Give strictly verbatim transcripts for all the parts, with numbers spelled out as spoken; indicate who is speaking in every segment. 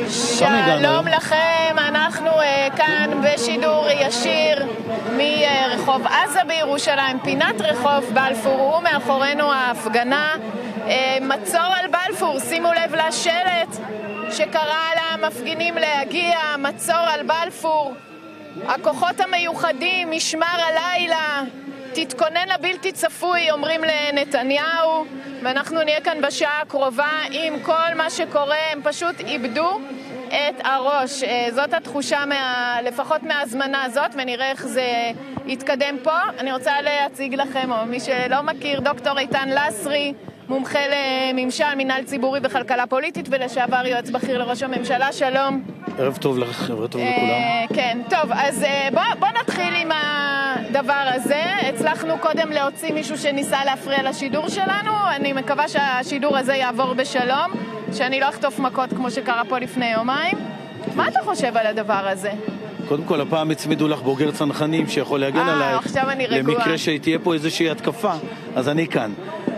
Speaker 1: שלום לכם, אנחנו uh, כאן בשידור ישיר מרחוב עזה בירושלים, פינת רחוב בלפור, ומאחורינו ההפגנה uh, מצור על בלפור. שימו לב לשלט שקרא למפגינים להגיע, מצור על בלפור. הכוחות המיוחדים, משמר הלילה, תתכונן לבלתי צפוי, אומרים לנתניהו, ואנחנו נהיה כאן בשעה הקרובה עם כל מה שקורה. הם פשוט איבדו את הראש. זאת התחושה מה, לפחות מהזמנה הזאת, ונראה איך זה יתקדם פה. אני רוצה להציג לכם, או מי שלא מכיר, דוקטור איתן לסרי, מומחה לממשל, מנהל ציבורי וכלכלה פוליטית, ולשעבר יועץ בכיר לראש הממשלה. שלום.
Speaker 2: ערב טוב לך, ערב טוב לכולם.
Speaker 1: כן, טוב, אז בוא, בוא נתחיל עם הדבר הזה. הצלחנו קודם להוציא מישהו שניסה להפריע לשידור שלנו. אני מקווה שהשידור הזה יעבור בשלום, שאני לא אחטוף מכות כמו שקרה פה לפני יומיים. מה אתה חושב על הדבר הזה?
Speaker 2: קודם כל, הפעם הצמידו לך בוגר צנחנים שיכול להגן
Speaker 1: אה,
Speaker 2: עלייך.
Speaker 1: עכשיו אני רגועה.
Speaker 2: למקרה שתהיה פה איזושהי התקפה, אז אני כאן.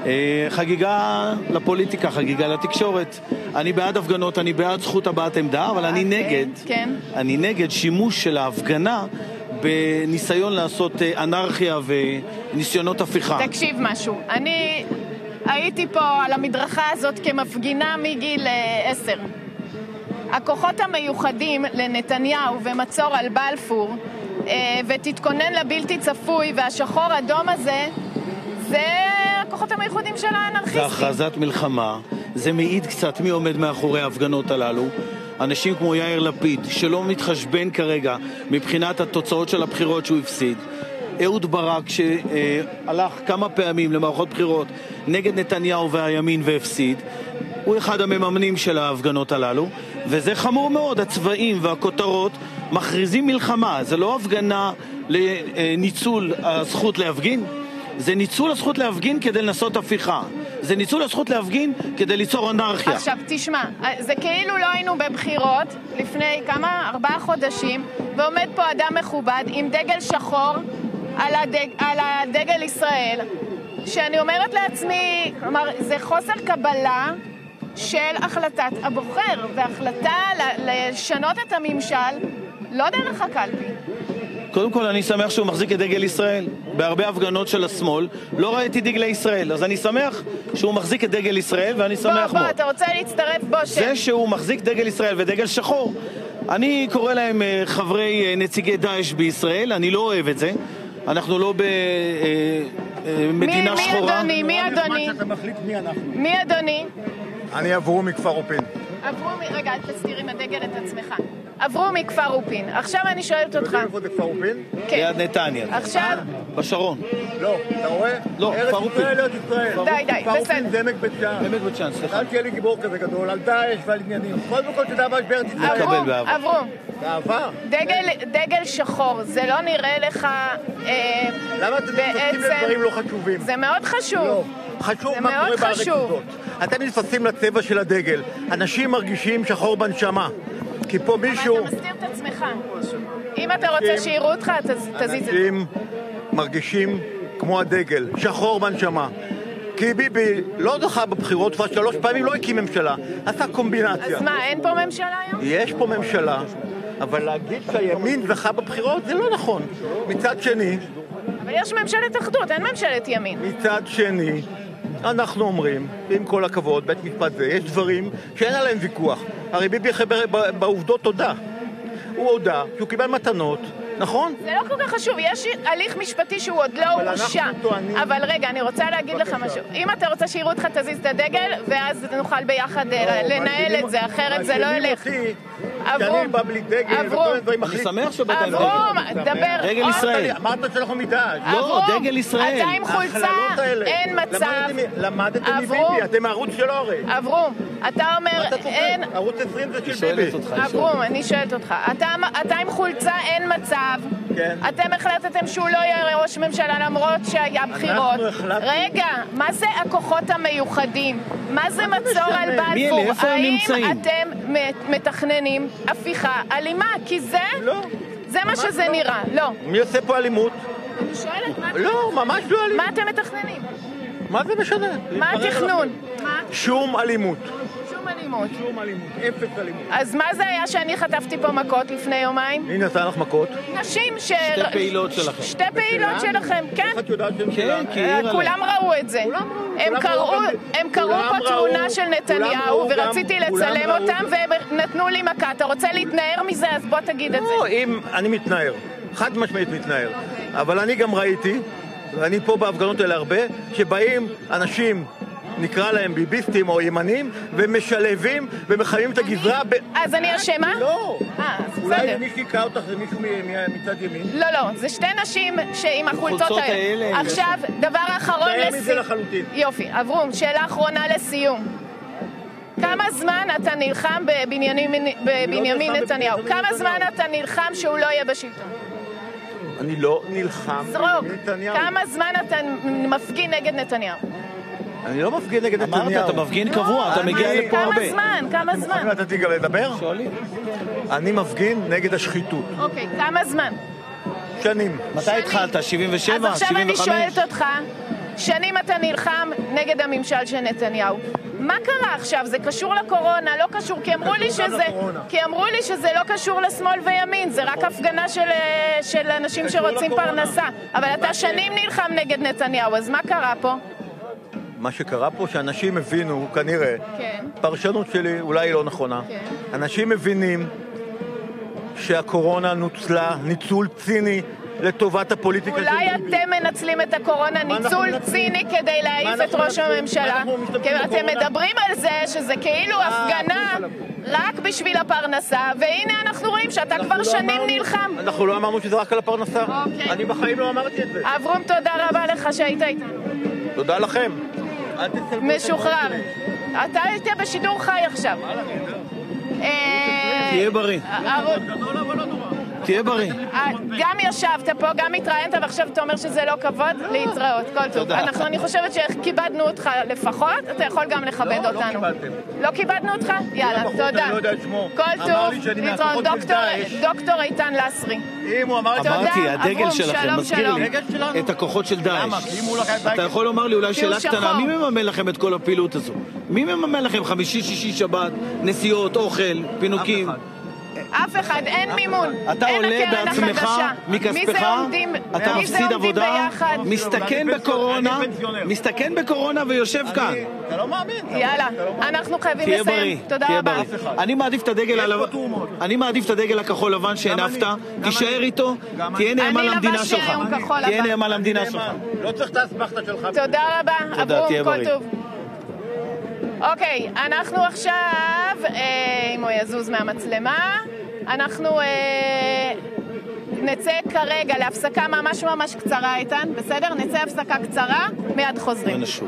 Speaker 2: חגיגה לפוליטיקה, חגיגה לתקשורת. אני בעד הפגנות, אני בעד זכות הבעת עמדה, אבל אני נגד,
Speaker 1: כן.
Speaker 2: אני נגד שימוש של ההפגנה בניסיון לעשות אנרכיה וניסיונות הפיכה.
Speaker 1: תקשיב משהו, אני הייתי פה על המדרכה הזאת כמפגינה מגיל עשר. הכוחות המיוחדים לנתניהו ומצור על בלפור, ותתכונן לבלתי צפוי, והשחור אדום הזה, זה הכוחות המיוחדים של האנרכיסטים.
Speaker 2: זה הכרזת מלחמה, זה מעיד קצת מי עומד מאחורי ההפגנות הללו. אנשים כמו יאיר לפיד, שלא מתחשבן כרגע מבחינת התוצאות של הבחירות שהוא הפסיד. אהוד ברק, שהלך כמה פעמים למערכות בחירות נגד נתניהו והימין והפסיד, הוא אחד המממנים של ההפגנות הללו, וזה חמור מאוד. הצבעים והכותרות מכריזים מלחמה. זה לא הפגנה לניצול הזכות להפגין, זה ניצול הזכות להפגין כדי לנסות הפיכה. זה ניצול הזכות להפגין כדי ליצור אנרכיה.
Speaker 1: עכשיו תשמע, זה כאילו לא היינו בבחירות לפני כמה, ארבעה חודשים, ועומד פה אדם מכובד עם דגל שחור על, הדג, על הדגל ישראל, שאני אומרת לעצמי, כלומר, זה חוסר קבלה של החלטת הבוחר, והחלטה לשנות את הממשל לא דרך הקלפי.
Speaker 2: קודם כל, אני שמח שהוא מחזיק את דגל ישראל. בהרבה הפגנות של השמאל לא ראיתי דגלי ישראל, אז אני שמח שהוא מחזיק את דגל ישראל, ואני שמח מאוד.
Speaker 1: בוא, בוא, אתה רוצה להצטרף? בוא, שם.
Speaker 2: זה שהוא מחזיק דגל ישראל ודגל שחור, אני קורא להם חברי נציגי דאעש בישראל, אני לא אוהב את זה. אנחנו לא במדינה שחורה.
Speaker 1: מי אדוני? מי אדוני? מי אדוני?
Speaker 3: אני עברו מכפר אופין.
Speaker 1: עברו מ... רגע, אל תסתיר עם הדגל את עצמך. עברו מכפר אופין. עכשיו אני שואלת אותך.
Speaker 3: אתה יודע איפה זה כפר אופין?
Speaker 1: כן.
Speaker 2: ליד נתניה.
Speaker 1: עכשיו...
Speaker 2: בשרון.
Speaker 3: לא, אתה רואה?
Speaker 2: לא, כפר אופין.
Speaker 3: ארץ ישראל, ארץ ישראל.
Speaker 1: די, די,
Speaker 3: כפר אופין זה עמק בית שאן.
Speaker 2: עמק בית שאן, סליחה.
Speaker 3: אל תהיה לי גיבור כזה גדול, על דאעש ועל עניינים. קודם כל תדע מה יש בארץ ישראל.
Speaker 1: עברו, עברו.
Speaker 3: בעבר.
Speaker 1: דגל, דגל שחור, זה לא נראה לך אה,
Speaker 3: למה אתם מתעסקים לדברים לא חשובים?
Speaker 1: זה מאוד חשוב.
Speaker 3: לא. חשוב מה קורה בארץ הזאת. אתם נתפסים לצבע של הדגל. אנשים מרגישים שחור בנשמה. כי פה מישהו...
Speaker 1: אבל אתה מסתיר את עצמך. אם אתה רוצה שיראו אותך, תזיז את זה.
Speaker 3: אנשים מרגישים כמו הדגל, שחור בנשמה. כי ביבי לא זכה בבחירות, כבר שלוש פעמים לא הקים ממשלה. עשה קומבינציה.
Speaker 1: אז מה, אין פה ממשלה היום?
Speaker 3: יש פה ממשלה, אבל להגיד שהימין זכה בבחירות זה לא נכון. מצד שני...
Speaker 1: אבל יש ממשלת אחדות, אין ממשלת ימין.
Speaker 3: מצד שני, אנחנו אומרים, עם כל הכבוד, בית משפט זה, יש דברים שאין עליהם ויכוח. הרי ביבי בעובדות תודה. הוא הודע שהוא קיבל מתנות, נכון?
Speaker 1: זה לא כל כך חשוב, יש הליך משפטי שהוא עוד לא הורשע. אבל רגע, אני רוצה להגיד לך משהו. אם אתה רוצה שיראו אותך, תזיז את הדגל, ואז נוכל ביחד לנהל את זה, אחרת זה לא ילך.
Speaker 3: עברו,
Speaker 1: עברו.
Speaker 2: אני שמח שבאת עם
Speaker 1: עברו, דבר.
Speaker 2: דגל ישראל.
Speaker 3: אמרת שאנחנו מדאש.
Speaker 2: לא, דגל ישראל.
Speaker 1: אתה עם חולצה, אין מצב.
Speaker 3: למדתם מביבי, אתם הערוץ שלו הרי.
Speaker 1: עברו, אתה אומר, אין...
Speaker 3: ערוץ עשרים זה של ביבי.
Speaker 1: עברו, אני שואלת אותך. אתה עם חולצה, אין מצב. אתם החלטתם שהוא לא יהיה ראש ממשלה למרות שהיה בחירות. רגע, מה זה הכוחות המיוחדים? מה זה מצור על בלפור? האם אתם מתכננים הפיכה אלימה? כי זה... זה מה שזה נראה. לא.
Speaker 3: מי עושה פה אלימות?
Speaker 1: אני שואלת, מה אתם...
Speaker 3: לא, ממש לא אלימות.
Speaker 1: מה אתם מתכננים?
Speaker 3: מה זה משנה?
Speaker 1: מה התכנון?
Speaker 3: שום אלימות.
Speaker 1: שום שום אלימות.
Speaker 3: שום אלימות, אפס אלימות.
Speaker 1: אז מה זה היה שאני חטפתי פה מכות לפני יומיים?
Speaker 3: מי נתן לך מכות?
Speaker 1: נשים ש...
Speaker 2: שתי פעילות שלכם.
Speaker 1: שתי פעילות שלכם, כן.
Speaker 3: איך את יודעת שהם
Speaker 2: כן,
Speaker 3: שלנו?
Speaker 2: כי העיר עליהם.
Speaker 1: כולם ראו את זה. הם קראו, הם קראו פה תמונה של נתניהו, ורציתי לצלם אותם, והם נתנו לי מכה. אתה רוצה להתנער מזה? אז בוא תגיד את זה.
Speaker 3: לא, אם אני מתנער, חד משמעית מתנער. אבל אני גם ראיתי, ואני פה בהפגנות האלה הרבה, שבאים אנשים, נקרא להם ביביסטים או ימנים, ומשלבים ומחייבים את הגזרה ב...
Speaker 1: אז אני אשמה?
Speaker 3: לא.
Speaker 1: אה, אז
Speaker 3: אולי
Speaker 1: בסדר.
Speaker 3: מי שיקרא אותך זה מישהו מצד ימין?
Speaker 1: לא, לא, זה שתי נשים שעם החולצות
Speaker 2: החולצות
Speaker 1: האלה.
Speaker 2: האלה,
Speaker 1: עכשיו, דבר אחרון
Speaker 3: תאר מזה
Speaker 1: לסיום.
Speaker 3: לחלוטין.
Speaker 1: יופי, אברום, שאלה אחרונה לסיום. כמה זמן אתה נלחם בבנימין בבנימין
Speaker 3: נלחם
Speaker 1: נתניהו?
Speaker 3: בבנימין
Speaker 1: כמה זמן
Speaker 3: נתניהו.
Speaker 1: אתה נלחם שהוא לא יהיה בשלטון?
Speaker 3: אני לא נלחם
Speaker 1: זרוק.
Speaker 3: בנתניהו.
Speaker 1: כמה זמן אתה מפגין נגד נתניהו?
Speaker 3: אני לא מפגין נגד נתניהו.
Speaker 2: אמרת, אתה מפגין קבוע, אתה מגיע
Speaker 3: אני-
Speaker 2: לפה הרבה.
Speaker 1: כמה זמן? כמה זמן?
Speaker 3: אם נתתי גם לדבר,
Speaker 2: שואלים.
Speaker 3: אני מפגין נגד השחיתות.
Speaker 1: אוקיי, כמה זמן?
Speaker 3: שנים.
Speaker 2: מתי התחלת? שבעים
Speaker 1: אז
Speaker 2: ושבע?
Speaker 1: עכשיו
Speaker 2: שבעים
Speaker 1: אני
Speaker 2: וחמש?
Speaker 1: שואלת אותך, שנים אתה נלחם נגד הממשל של נתניהו. מה קרה עכשיו? זה קשור לקורונה, לא קשור, כי אמרו לי
Speaker 3: קשור גם
Speaker 1: שזה,
Speaker 3: לקורונה.
Speaker 1: כי אמרו לי שזה לא קשור לשמאל וימין, זה רק הפגנה של, של אנשים
Speaker 3: קשור
Speaker 1: שרוצים
Speaker 3: לקורונה.
Speaker 1: פרנסה. אבל אתה שנים נלחם נגד נתניהו, אז מה קרה פה?
Speaker 3: מה שקרה פה שאנשים הבינו, כנראה,
Speaker 1: כן.
Speaker 3: פרשנות שלי אולי היא לא נכונה,
Speaker 1: כן.
Speaker 3: אנשים מבינים שהקורונה נוצלה ניצול ציני לטובת הפוליטיקה של
Speaker 1: אולי
Speaker 3: ביבי.
Speaker 1: אתם מנצלים את הקורונה
Speaker 3: אנחנו
Speaker 1: ניצול
Speaker 3: מנצלים?
Speaker 1: ציני כדי להעיף
Speaker 3: מה
Speaker 1: את
Speaker 3: אנחנו
Speaker 1: ראש
Speaker 3: מנצלים?
Speaker 1: הממשלה.
Speaker 3: מה אנחנו משתמשים
Speaker 1: כי אתם
Speaker 3: בקורונה?
Speaker 1: מדברים על זה שזה כאילו הפגנה רק בשביל הפרנסה, והנה אנחנו רואים שאתה כבר
Speaker 3: לא
Speaker 1: שנים
Speaker 3: אמרנו-
Speaker 1: נלחם.
Speaker 3: אנחנו לא אמרנו שזה רק על הפרנסה.
Speaker 1: אוקיי.
Speaker 3: אני בחיים לא אמרתי את זה.
Speaker 1: אברום, תודה רבה לך שהיית איתנו.
Speaker 3: תודה לכם. אל תצלמו את
Speaker 1: משוחרר.
Speaker 3: הדברים שלי.
Speaker 1: אתה היית בשידור חי עכשיו. אה,
Speaker 2: תהיה בריא.
Speaker 1: אהרון,
Speaker 3: גדול אבל לא נורא.
Speaker 2: תהיה בריא.
Speaker 1: אה, גם ישבת פה, גם התראיינת, ועכשיו אתה אומר שזה לא כבוד, להתראות, כל טוב.
Speaker 2: תודה.
Speaker 1: אנחנו, אני חושבת שכיבדנו אותך לפחות, אתה יכול גם לכבד
Speaker 3: לא, לא
Speaker 1: אותנו.
Speaker 3: קיבלתם.
Speaker 1: לא כיבדנו אותך? יאללה,
Speaker 3: בחור,
Speaker 1: תודה.
Speaker 3: אני לא יודע את שמו.
Speaker 1: כל
Speaker 3: אמר
Speaker 1: טוב,
Speaker 3: לי שאני
Speaker 1: להתראות.
Speaker 3: מהכוחות של
Speaker 1: דוקטור-
Speaker 3: דאעש.
Speaker 1: דוקטור איתן לסרי.
Speaker 3: אם הוא אמר את זה...
Speaker 1: תודה.
Speaker 2: אמרתי, הדגל
Speaker 1: אברום,
Speaker 2: שלכם
Speaker 1: שלום,
Speaker 2: מזכיר
Speaker 1: שלום.
Speaker 2: לי
Speaker 3: הדגל שלנו?
Speaker 2: את הכוחות של
Speaker 3: למה?
Speaker 2: דאעש.
Speaker 3: כי אם הוא לקח את
Speaker 2: אתה יכול לומר לי אולי
Speaker 1: כי הוא
Speaker 2: שאלה קטנה,
Speaker 1: שחור.
Speaker 2: מי מממן לכם את כל הפעילות הזו? מי מממן לכם חמישי, שישי, שבת, נסיעות, אוכל, פינוקים?
Speaker 3: אף אחד.
Speaker 1: אף אחד, אין מימון.
Speaker 2: אתה
Speaker 1: אין
Speaker 2: עולה
Speaker 1: הקרן
Speaker 2: בעצמך,
Speaker 1: החדשה. מי
Speaker 2: מכספך,
Speaker 1: זה עומדים-
Speaker 2: אתה
Speaker 1: מי זה
Speaker 2: מפסיד
Speaker 1: עומדים
Speaker 2: עבודה,
Speaker 1: ביחד?
Speaker 2: מסתכן
Speaker 3: אני
Speaker 2: בקורונה,
Speaker 3: פנסיונר.
Speaker 2: מסתכן בקורונה ויושב כאן.
Speaker 3: אני- אתה לא מאמין. אתה
Speaker 1: יאללה,
Speaker 3: לא מאמין.
Speaker 1: אנחנו חייבים
Speaker 2: תהיה
Speaker 1: לסיים.
Speaker 2: בריא,
Speaker 1: תודה
Speaker 2: תהיה
Speaker 1: רבה.
Speaker 2: בריא. אני מעדיף את הדגל
Speaker 3: יש
Speaker 2: הלבן,
Speaker 3: פה תרומות.
Speaker 2: אני מעדיף את הדגל הכחול לבן שהנפת,
Speaker 3: גם אני.
Speaker 2: תישאר איתו,
Speaker 3: גם
Speaker 2: תהיה
Speaker 3: אני.
Speaker 2: נאמן
Speaker 1: אני
Speaker 2: למדינה
Speaker 1: לבשתי
Speaker 2: שלך.
Speaker 1: היום כחול
Speaker 2: תהיה
Speaker 1: לבן.
Speaker 2: נאמן למדינה
Speaker 3: אני
Speaker 2: שלך.
Speaker 3: נאמן. לא צריך את האסמכתה שלך.
Speaker 1: תודה רבה,
Speaker 2: תודה, תהיה
Speaker 1: אברום, כל
Speaker 2: בריא.
Speaker 1: טוב. אוקיי, אנחנו עכשיו, אה, אם הוא יזוז מהמצלמה, אנחנו אה, נצא כרגע להפסקה ממש ממש קצרה, איתן, בסדר? נצא הפסקה קצרה, מיד חוזרים.
Speaker 2: ונשוב.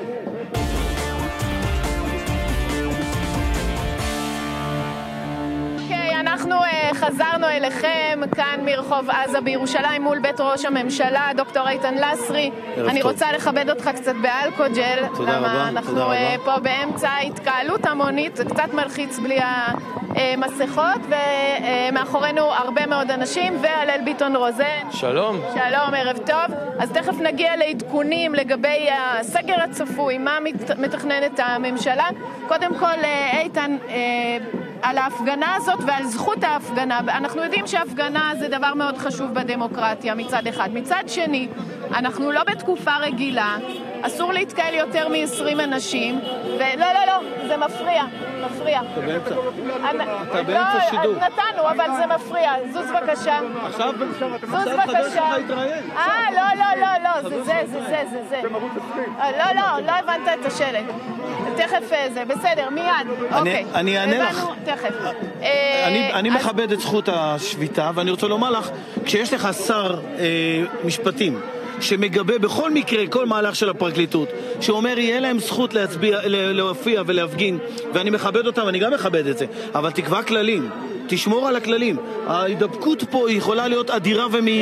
Speaker 1: אוקיי, אנחנו uh, חזרנו אליכם כאן מרחוב עזה בירושלים מול בית ראש הממשלה, דוקטור איתן לסרי.
Speaker 2: ערב
Speaker 1: אני
Speaker 2: טוב.
Speaker 1: רוצה לכבד אותך קצת באלכוג'ל.
Speaker 2: תודה
Speaker 1: למה
Speaker 2: רבה,
Speaker 1: אנחנו
Speaker 2: תודה
Speaker 1: uh,
Speaker 2: רבה.
Speaker 1: פה באמצע התקהלות המונית, זה קצת מלחיץ בלי המסכות, ומאחורינו הרבה מאוד אנשים, והלל ביטון רוזן.
Speaker 4: שלום.
Speaker 1: שלום, ערב טוב. אז תכף נגיע לעדכונים לגבי הסגר הצפוי, מה מת, מתכננת הממשלה. קודם כל, אה, איתן, אה, על ההפגנה הזאת ועל זכות ההפגנה. אנחנו יודעים שהפגנה זה דבר מאוד חשוב בדמוקרטיה מצד אחד. מצד שני, אנחנו לא בתקופה רגילה, אסור להתקהל יותר מ-עשרים אנשים, ולא, לא, לא, זה מפריע, מפריע.
Speaker 2: אתה באמצע.
Speaker 1: אני-
Speaker 2: אתה באמצע
Speaker 1: לא,
Speaker 2: שידור.
Speaker 1: נתנו, אבל זה מפריע. זוז בבקשה.
Speaker 2: עכשיו
Speaker 1: זוז בבקשה. אה, לא, לא, לא, לא, זה זה, זה זה, זה זה. אה, לא, לא, לא הבנת את השלט. תכף אה, זה, בסדר, מיד. אוקיי.
Speaker 2: אני אענה לך.
Speaker 1: הבנו, תכף. אה,
Speaker 2: אני, אני
Speaker 1: אז-
Speaker 2: מכבד את זכות השביתה, ואני רוצה לומר לך, כשיש לך שר אה, משפטים שמגבה בכל מקרה כל מהלך של הפרקליטות, שאומר יהיה להם זכות להצביע, לה- להופיע ולהפגין, ואני מכבד אותם, אני גם מכבד את זה, אבל תקבע כללים, תשמור על הכללים. ההידבקות פה היא יכולה להיות אדירה ומהירה.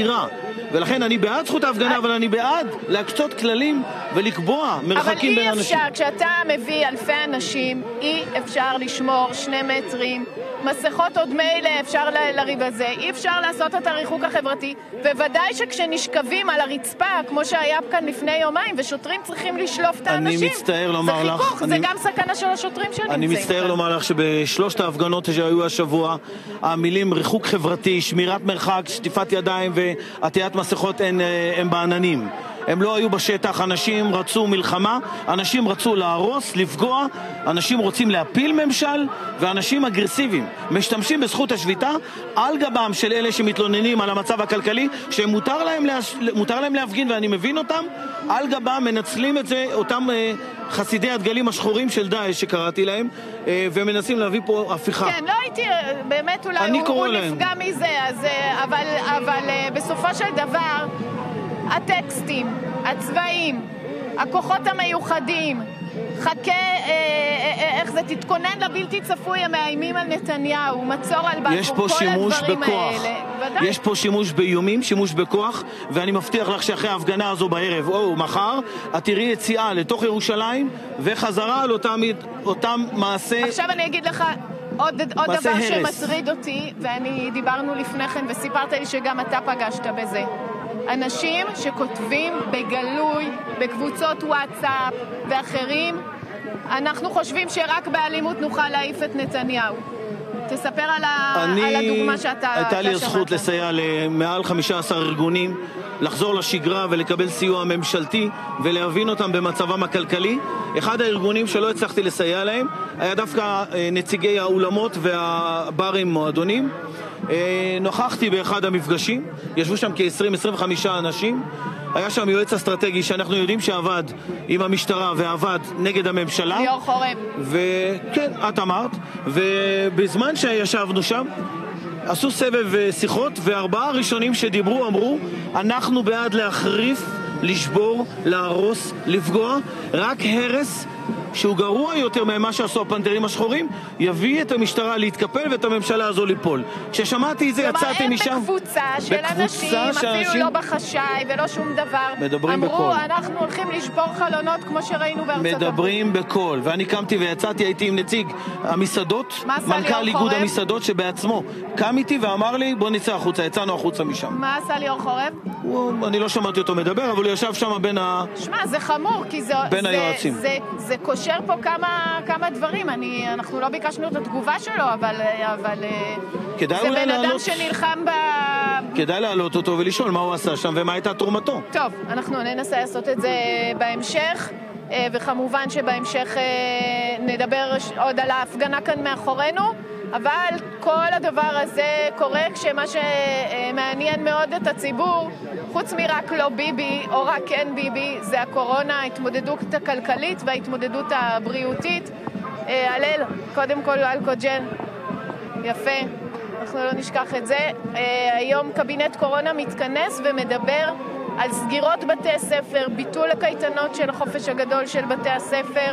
Speaker 2: ולכן אני בעד זכות ההפגנה, אבל אני בעד להקצות כללים ולקבוע מרחקים בין אנשים.
Speaker 1: אבל אי אפשר, כשאתה מביא אלפי אנשים, אי אפשר לשמור שני מטרים, מסכות עוד מילא אפשר לריב הזה, אי אפשר לעשות את הריחוק החברתי, וודאי שכשנשכבים על הרצפה, כמו שהיה כאן לפני יומיים, ושוטרים צריכים לשלוף את האנשים,
Speaker 2: אני מצטער לומר לך,
Speaker 1: זה חיכוך, זה גם סכנה של השוטרים שנמצאים.
Speaker 2: אני מצטער לומר לך שבשלושת ההפגנות שהיו השבוע, המילים ריחוק חברתי, שמירת מרחק, שטיפת ידיים ועטיית מסכות הם בעננים. הם לא היו בשטח, אנשים רצו מלחמה, אנשים רצו להרוס, לפגוע, אנשים רוצים להפיל ממשל, ואנשים אגרסיביים משתמשים בזכות השביתה על גבם של אלה שמתלוננים על המצב הכלכלי, שמותר להם, להש... מותר להם להפגין, ואני מבין אותם, על גבם מנצלים את זה, אותם אה, חסידי הדגלים השחורים של דאעש שקראתי להם, אה, ומנסים להביא פה הפיכה.
Speaker 1: כן, לא הייתי, באמת אולי הוא, הוא נפגע מזה, אז, אבל, אבל בסופו של דבר, הטקסטים, הצבעים, הכוחות המיוחדים, חכה, אה, אה, איך זה, תתכונן לבלתי צפוי, הם מאיימים על נתניהו, מצור על בלפור, כל הדברים האלה. ודאי.
Speaker 2: יש פה שימוש באיומים, שימוש בכוח, ואני מבטיח לך שאחרי ההפגנה הזו בערב, או מחר, את תראי יציאה לתוך ירושלים, וחזרה על אותם, אותם מעשה...
Speaker 1: עכשיו אני אגיד לך... עוד, עוד דבר הרס. שמטריד אותי, ואני דיברנו לפני כן וסיפרת לי שגם אתה פגשת בזה. אנשים שכותבים בגלוי, בקבוצות וואטסאפ ואחרים, אנחנו חושבים שרק באלימות נוכל להעיף את נתניהו. תספר על, ה... על הדוגמה שאתה...
Speaker 2: הייתה לי הזכות לסייע למעל חמישה עשר ארגונים, לחזור לשגרה ולקבל סיוע ממשלתי ולהבין אותם במצבם הכלכלי. אחד הארגונים שלא הצלחתי לסייע להם היה דווקא נציגי האולמות והברים מועדונים. נוכחתי באחד המפגשים, ישבו שם כ-עשרים עד עשרים וחמישה אנשים, היה שם יועץ אסטרטגי שאנחנו יודעים שעבד עם המשטרה ועבד נגד הממשלה.
Speaker 1: ליאור חורב.
Speaker 2: וכן, את אמרת, ובזמן שישבנו שם עשו סבב שיחות, וארבעה הראשונים שדיברו אמרו, אנחנו בעד להחריף, לשבור, להרוס, לפגוע, רק הרס שהוא גרוע יותר ממה שעשו הפנתרים השחורים, יביא את המשטרה להתקפל ואת הממשלה הזו ליפול. כששמעתי את זה יצאתי משם...
Speaker 1: כלומר, הם בקבוצה של אנשים, אפילו לא בחשאי ולא שום דבר.
Speaker 2: מדברים בקול.
Speaker 1: אמרו, אנחנו הולכים לשבור חלונות כמו שראינו בארצות הברית.
Speaker 2: מדברים בקול. ואני קמתי ויצאתי, הייתי עם נציג המסעדות, מנכ"ל איגוד המסעדות שבעצמו קם איתי ואמר לי, בוא נצא החוצה, יצאנו החוצה משם.
Speaker 1: מה עשה ליאור חורב?
Speaker 2: אני לא שמעתי אותו מדבר, אבל הוא ישב שם בין ה...
Speaker 1: שמע, זה חמור, כי זה...
Speaker 2: בין היועצים.
Speaker 1: זה, זה קושר פה כמה, כמה דברים. אני, אנחנו לא ביקשנו את התגובה שלו, אבל, אבל זה בן אדם שנלחם ב...
Speaker 2: כדאי להעלות אותו ולשאול מה הוא עשה שם ומה הייתה תרומתו.
Speaker 1: טוב, אנחנו ננסה לעשות את זה בהמשך, וכמובן שבהמשך נדבר עוד על ההפגנה כאן מאחורינו, אבל כל הדבר הזה קורה כשמה שמעניין מאוד את הציבור, חוץ מרק לא ביבי או רק כן ביבי, זה הקורונה, ההתמודדות הכלכלית וההתמודדות הבריאותית. הלל, קודם כל אלכוג'ן, יפה, אנחנו לא נשכח את זה. היום קבינט קורונה מתכנס ומדבר על סגירות בתי ספר, ביטול הקייטנות של החופש הגדול של בתי הספר,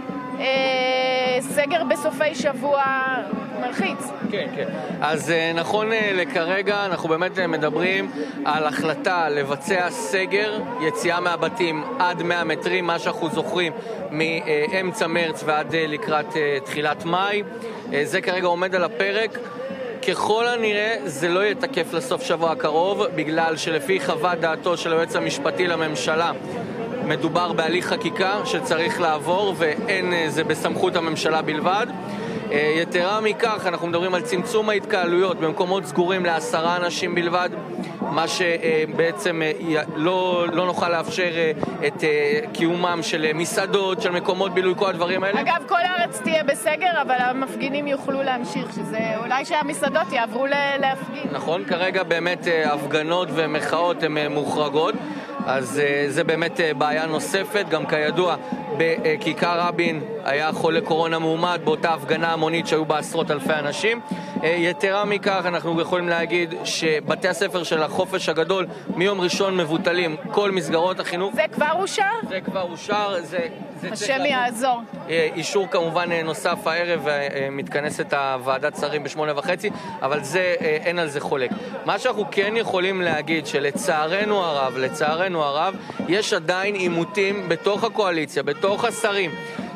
Speaker 1: סגר בסופי שבוע, מלחיץ.
Speaker 4: כן, כן. אז נכון לכרגע אנחנו באמת מדברים על החלטה לבצע סגר, יציאה מהבתים עד מאה מטרים, מה שאנחנו זוכרים מאמצע מרץ ועד לקראת תחילת מאי. זה כרגע עומד על הפרק. ככל הנראה זה לא יתקף לסוף שבוע הקרוב, בגלל שלפי חוות דעתו של היועץ המשפטי לממשלה מדובר בהליך חקיקה שצריך לעבור, ואין זה בסמכות הממשלה בלבד. יתרה מכך, אנחנו מדברים על צמצום ההתקהלויות במקומות סגורים לעשרה אנשים בלבד, מה שבעצם לא, לא נוכל לאפשר את קיומם של מסעדות, של מקומות בילוי, כל הדברים האלה.
Speaker 1: אגב, כל הארץ תהיה בסגר, אבל המפגינים יוכלו להמשיך, שזה אולי שהמסעדות יעברו להפגין.
Speaker 4: נכון, כרגע באמת הפגנות ומחאות הן מוחרגות, אז זה באמת בעיה נוספת. גם כידוע, בכיכר רבין היה חולה קורונה מאומת באותה הפגנה המונית שהיו בה עשרות אלפי אנשים. יתרה מכך, אנחנו יכולים להגיד שבתי הספר של החופש הגדול מיום ראשון מבוטלים כל מסגרות החינוך.
Speaker 1: זה כבר אושר?
Speaker 4: זה כבר אושר, זה...
Speaker 1: השם יעזור.
Speaker 4: אישור כמובן נוסף הערב, מתכנסת הוועדת שרים בשמונה וחצי, אבל זה, אין על זה חולק. מה שאנחנו כן יכולים להגיד, שלצערנו הרב, לצערנו הרב, יש עדיין עימותים בתוך הקואליציה, בתוך השרים,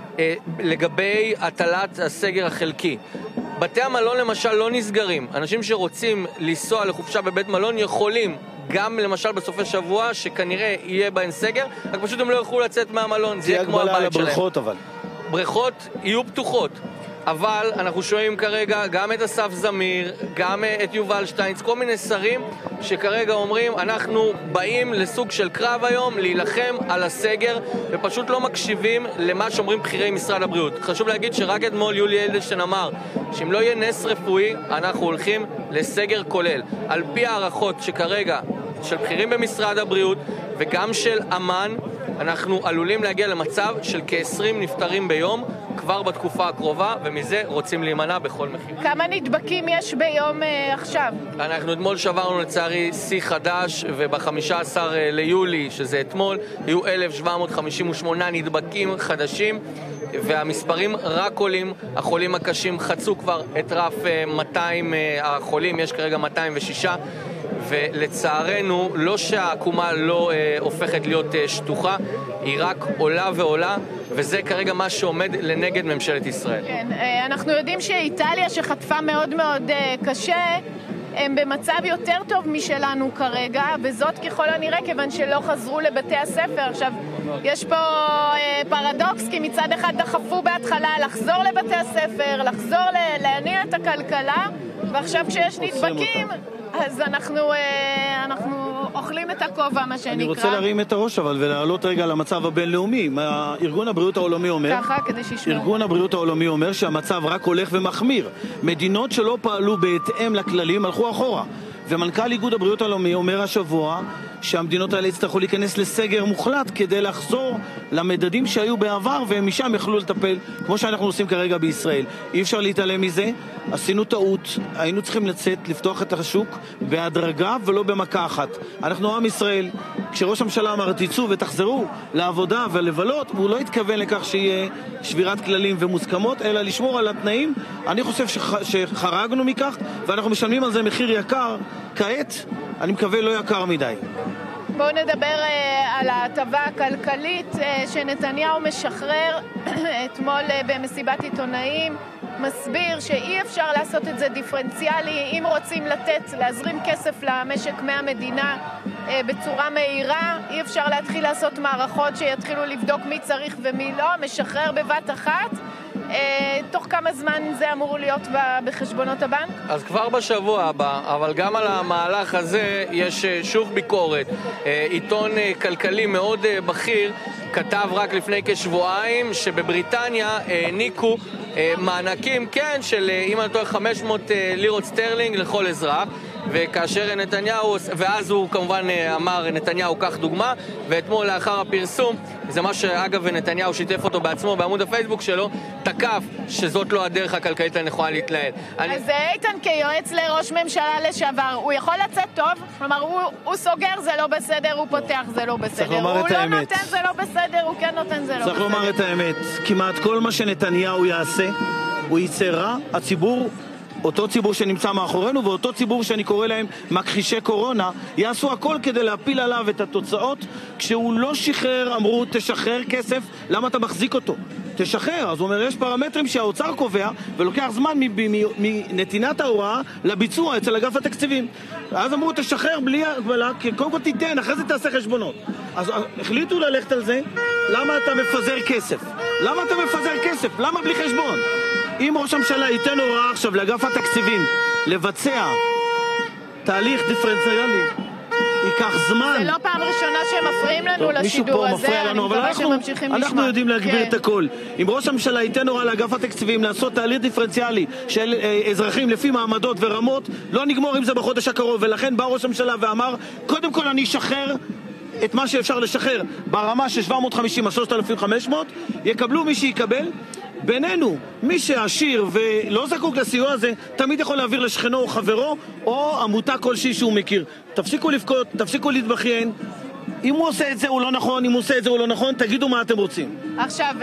Speaker 4: לגבי הטלת הסגר החלקי. בתי המלון למשל לא נסגרים. אנשים שרוצים לנסוע לחופשה בבית מלון יכולים, גם למשל בסופי שבוע שכנראה יהיה בהן סגר, רק פשוט הם לא יוכלו לצאת מהמלון, זה יהיה כמו הבית שלהם.
Speaker 2: הגבלה על הבריכות אבל.
Speaker 4: בריכות יהיו פתוחות, אבל אנחנו שומעים כרגע גם את אסף זמיר, גם את יובל שטיינץ, כל מיני שרים שכרגע אומרים אנחנו באים לסוג של קרב היום להילחם על הסגר, ופשוט לא מקשיבים למה שאומרים בחירי משרד הבריאות. חשוב להגיד שרק אתמול יולי אדלשטיין אמר שאם לא יהיה נס רפואי אנחנו הולכים לסגר כולל. על פי הערכות שכרגע של בחירים במשרד הבריאות וגם של אמן, אנחנו עלולים להגיע למצב של כ-עשרים נפטרים ביום כבר בתקופה הקרובה, ומזה רוצים להימנע בכל מחיר.
Speaker 1: כמה נדבקים יש ביום אה, עכשיו?
Speaker 4: אנחנו אתמול שברנו לצערי שיא חדש, וב-חמישה עשר ליולי, שזה אתמול, היו אלף שבע מאות חמישים ושמונה נדבקים חדשים, והמספרים רק עולים. החולים הקשים חצו כבר את רף מאתיים החולים, יש כרגע מאתיים ושש, ולצערנו לא שהעקומה לא אה, הופכת להיות אה, שטוחה, היא רק עולה ועולה, וזה כרגע מה שעומד לנגד ממשלת ישראל.
Speaker 1: כן, אה, אנחנו יודעים שאיטליה שחטפה מאוד מאוד אה, קשה, הם במצב יותר טוב משלנו כרגע, וזאת ככל הנראה כיוון שלא חזרו לבתי הספר. עכשיו, יש פה אה, פרדוקס, כי מצד אחד דחפו בהתחלה לחזור לבתי הספר, לחזור להניע את הכלכלה, ועכשיו כשיש נדבקים, אז אנחנו, אה, אנחנו אוכלים את הכובע, מה שנקרא.
Speaker 2: אני רוצה להרים את הראש אבל ולהעלות רגע למצב הבינלאומי. ארגון הבריאות העולמי אומר,
Speaker 1: ככה, כדי שישמעו.
Speaker 2: ארגון הבריאות העולמי אומר שהמצב רק הולך ומחמיר. מדינות שלא פעלו בהתאם לכללים הלכו אחורה. ומנכ"ל איגוד הבריאות העולמי אומר השבוע שהמדינות האלה יצטרכו להיכנס לסגר מוחלט כדי לחזור למדדים שהיו בעבר, והם משם יכלו לטפל כמו שאנחנו עושים כרגע בישראל. אי אפשר להתעלם מזה. עשינו טעות, היינו צריכים לצאת, לפתוח את השוק בהדרגה ולא במכה אחת. אנחנו עם ישראל, כשראש הממשלה אמר תצאו ותחזרו לעבודה ולבלות, הוא לא התכוון לכך שיהיה שבירת כללים ומוסכמות, אלא לשמור על התנאים. אני חושב שח... שחרגנו מכך, ואנחנו משלמים על זה מחיר יקר. כעת, אני מקווה לא יקר מדי.
Speaker 1: בואו נדבר uh, על ההטבה הכלכלית uh, שנתניהו משחרר. אתמול uh, במסיבת עיתונאים מסביר שאי אפשר לעשות את זה דיפרנציאלי. אם רוצים לתת, להזרים כסף למשק מהמדינה uh, בצורה מהירה, אי אפשר להתחיל לעשות מערכות שיתחילו לבדוק מי צריך ומי לא. משחרר בבת אחת. תוך כמה זמן זה אמור להיות בחשבונות הבנק?
Speaker 4: אז כבר בשבוע הבא, אבל גם על המהלך הזה יש שוב ביקורת. עיתון כלכלי מאוד בכיר כתב רק לפני כשבועיים שבבריטניה העניקו מענקים, כן, של אם אני טועה חמש מאות לירות סטרלינג לכל אזרח, וכאשר נתניהו, ואז הוא כמובן אמר נתניהו כך דוגמה, ואתמול לאחר הפרסום, זה מה שאגב נתניהו שיתף אותו בעצמו בעמוד הפייסבוק שלו, תקף שזאת לא הדרך הכלכלית הנכונה להתנהל.
Speaker 1: אז אני... איתן כיועץ לראש ממשלה לשעבר, הוא יכול לצאת טוב? כלומר, הוא, הוא סוגר זה לא בסדר, הוא פותח זה לא בסדר, הוא לא האמת. נותן זה לא בסדר, הוא כן נותן זה לא בסדר.
Speaker 2: צריך לומר את האמת, כמעט כל מה שנתניהו יעשה, הוא ייצא רע, הציבור, אותו ציבור שנמצא מאחורינו ואותו ציבור שאני קורא להם מכחישי קורונה, יעשו הכל כדי להפיל עליו את התוצאות. כשהוא לא שחרר, אמרו תשחרר כסף, למה אתה מחזיק אותו? תשחרר. אז הוא אומר, יש פרמטרים שהאוצר קובע ולוקח זמן מנתינת ההוראה לביצוע אצל אגף התקציבים. אז אמרו תשחרר בלי הגבלה, כי קודם כל תיתן, אחרי זה תעשה חשבונות. אז החליטו ללכת על זה. למה אתה מפזר כסף? למה אתה מפזר כסף? למה בלי חשבון? אם ראש הממשלה ייתן הוראה עכשיו לאגף התקציבים לבצע תהליך דיפרנציאלי, ייקח זמן.
Speaker 1: זה לא פעם ראשונה שהם מפריעים לנו לשידור הזה, אני מקווה שממשיכים לשמוע.
Speaker 2: אנחנו יודעים להגביר את הכל. אם ראש הממשלה ייתן הוראה לאגף התקציבים לעשות תהליך דיפרנציאלי של אזרחים לפי מעמדות ורמות, לא נגמור עם זה בחודש הקרוב, ולכן בא ראש הממשלה ואמר, קודם כל אני אשחרר את מה שאפשר לשחרר ברמה של שבע מאות וחמישים עד שלושת אלפים וחמש מאות, יקבלו מי שיקבל, בינינו, מי שעשיר ולא זקוק לסיוע הזה, תמיד יכול להעביר לשכנו או חברו, או עמותה כלשהי שהוא מכיר. תפסיקו לבכות, תפסיקו להתבכיין. אם הוא עושה את זה הוא לא נכון, אם הוא עושה את זה הוא לא נכון, תגידו מה אתם רוצים.
Speaker 1: עכשיו,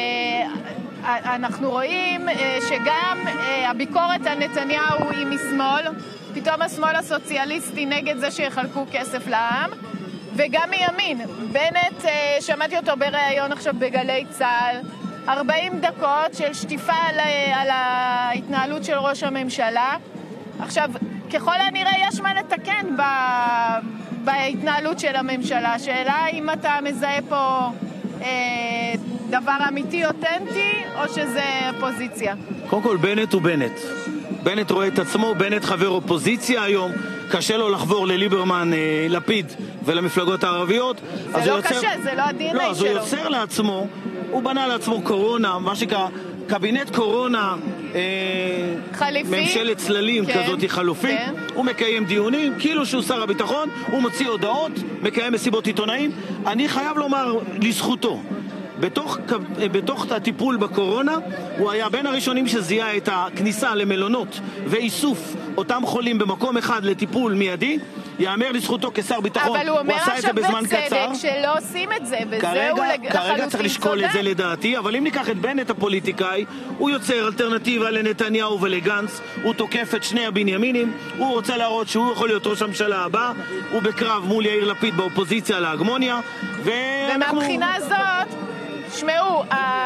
Speaker 1: אנחנו רואים שגם הביקורת על נתניהו היא משמאל, פתאום השמאל הסוציאליסטי נגד זה שיחלקו כסף לעם, וגם מימין. בנט, שמעתי אותו בראיון עכשיו בגלי צה"ל, ארבעים דקות של שטיפה על, על ההתנהלות של ראש הממשלה. עכשיו, ככל הנראה יש מה לתקן ב, בהתנהלות של הממשלה. שאלה אם אתה מזהה פה אה, דבר אמיתי, אותנטי, או שזה פוזיציה.
Speaker 2: קודם כל, בנט הוא בנט. בנט רואה את עצמו, בנט חבר אופוזיציה היום, קשה לו לחבור לליברמן, אה, לפיד ולמפלגות הערביות.
Speaker 1: זה לא יוצר... קשה, זה לא ה-די אן איי
Speaker 2: לא,
Speaker 1: שלו.
Speaker 2: אז הוא יוצר לעצמו, הוא בנה לעצמו קורונה, מה שנקרא קבינט קורונה, אה,
Speaker 1: חליפי.
Speaker 2: ממשלת צללים כן, כזאת חלופית. כן. הוא מקיים דיונים, כאילו שהוא שר הביטחון, הוא מוציא הודעות, מקיים מסיבות עיתונאים. אני חייב לומר לזכותו. בתוך, בתוך הטיפול בקורונה, הוא היה בין הראשונים שזיהה את הכניסה למלונות ואיסוף אותם חולים במקום אחד לטיפול מיידי. יאמר לזכותו כשר ביטחון,
Speaker 1: אבל הוא אומר
Speaker 2: הוא עשה את זה בזמן קצר.
Speaker 1: אבל הוא אומר שלא עושים את זה, וזהו לחלוטין צודק.
Speaker 2: כרגע צריך לשקול את זה לדעתי, אבל אם ניקח את בנט הפוליטיקאי, הוא יוצר אלטרנטיבה לנתניהו ולגנץ, הוא תוקף את שני הבנימינים, הוא רוצה להראות שהוא יכול להיות ראש הממשלה הבא, הוא בקרב מול יאיר לפיד באופוזיציה להגמוניה, ואנחנו...
Speaker 1: ומהבחינה הזאת, שמעו,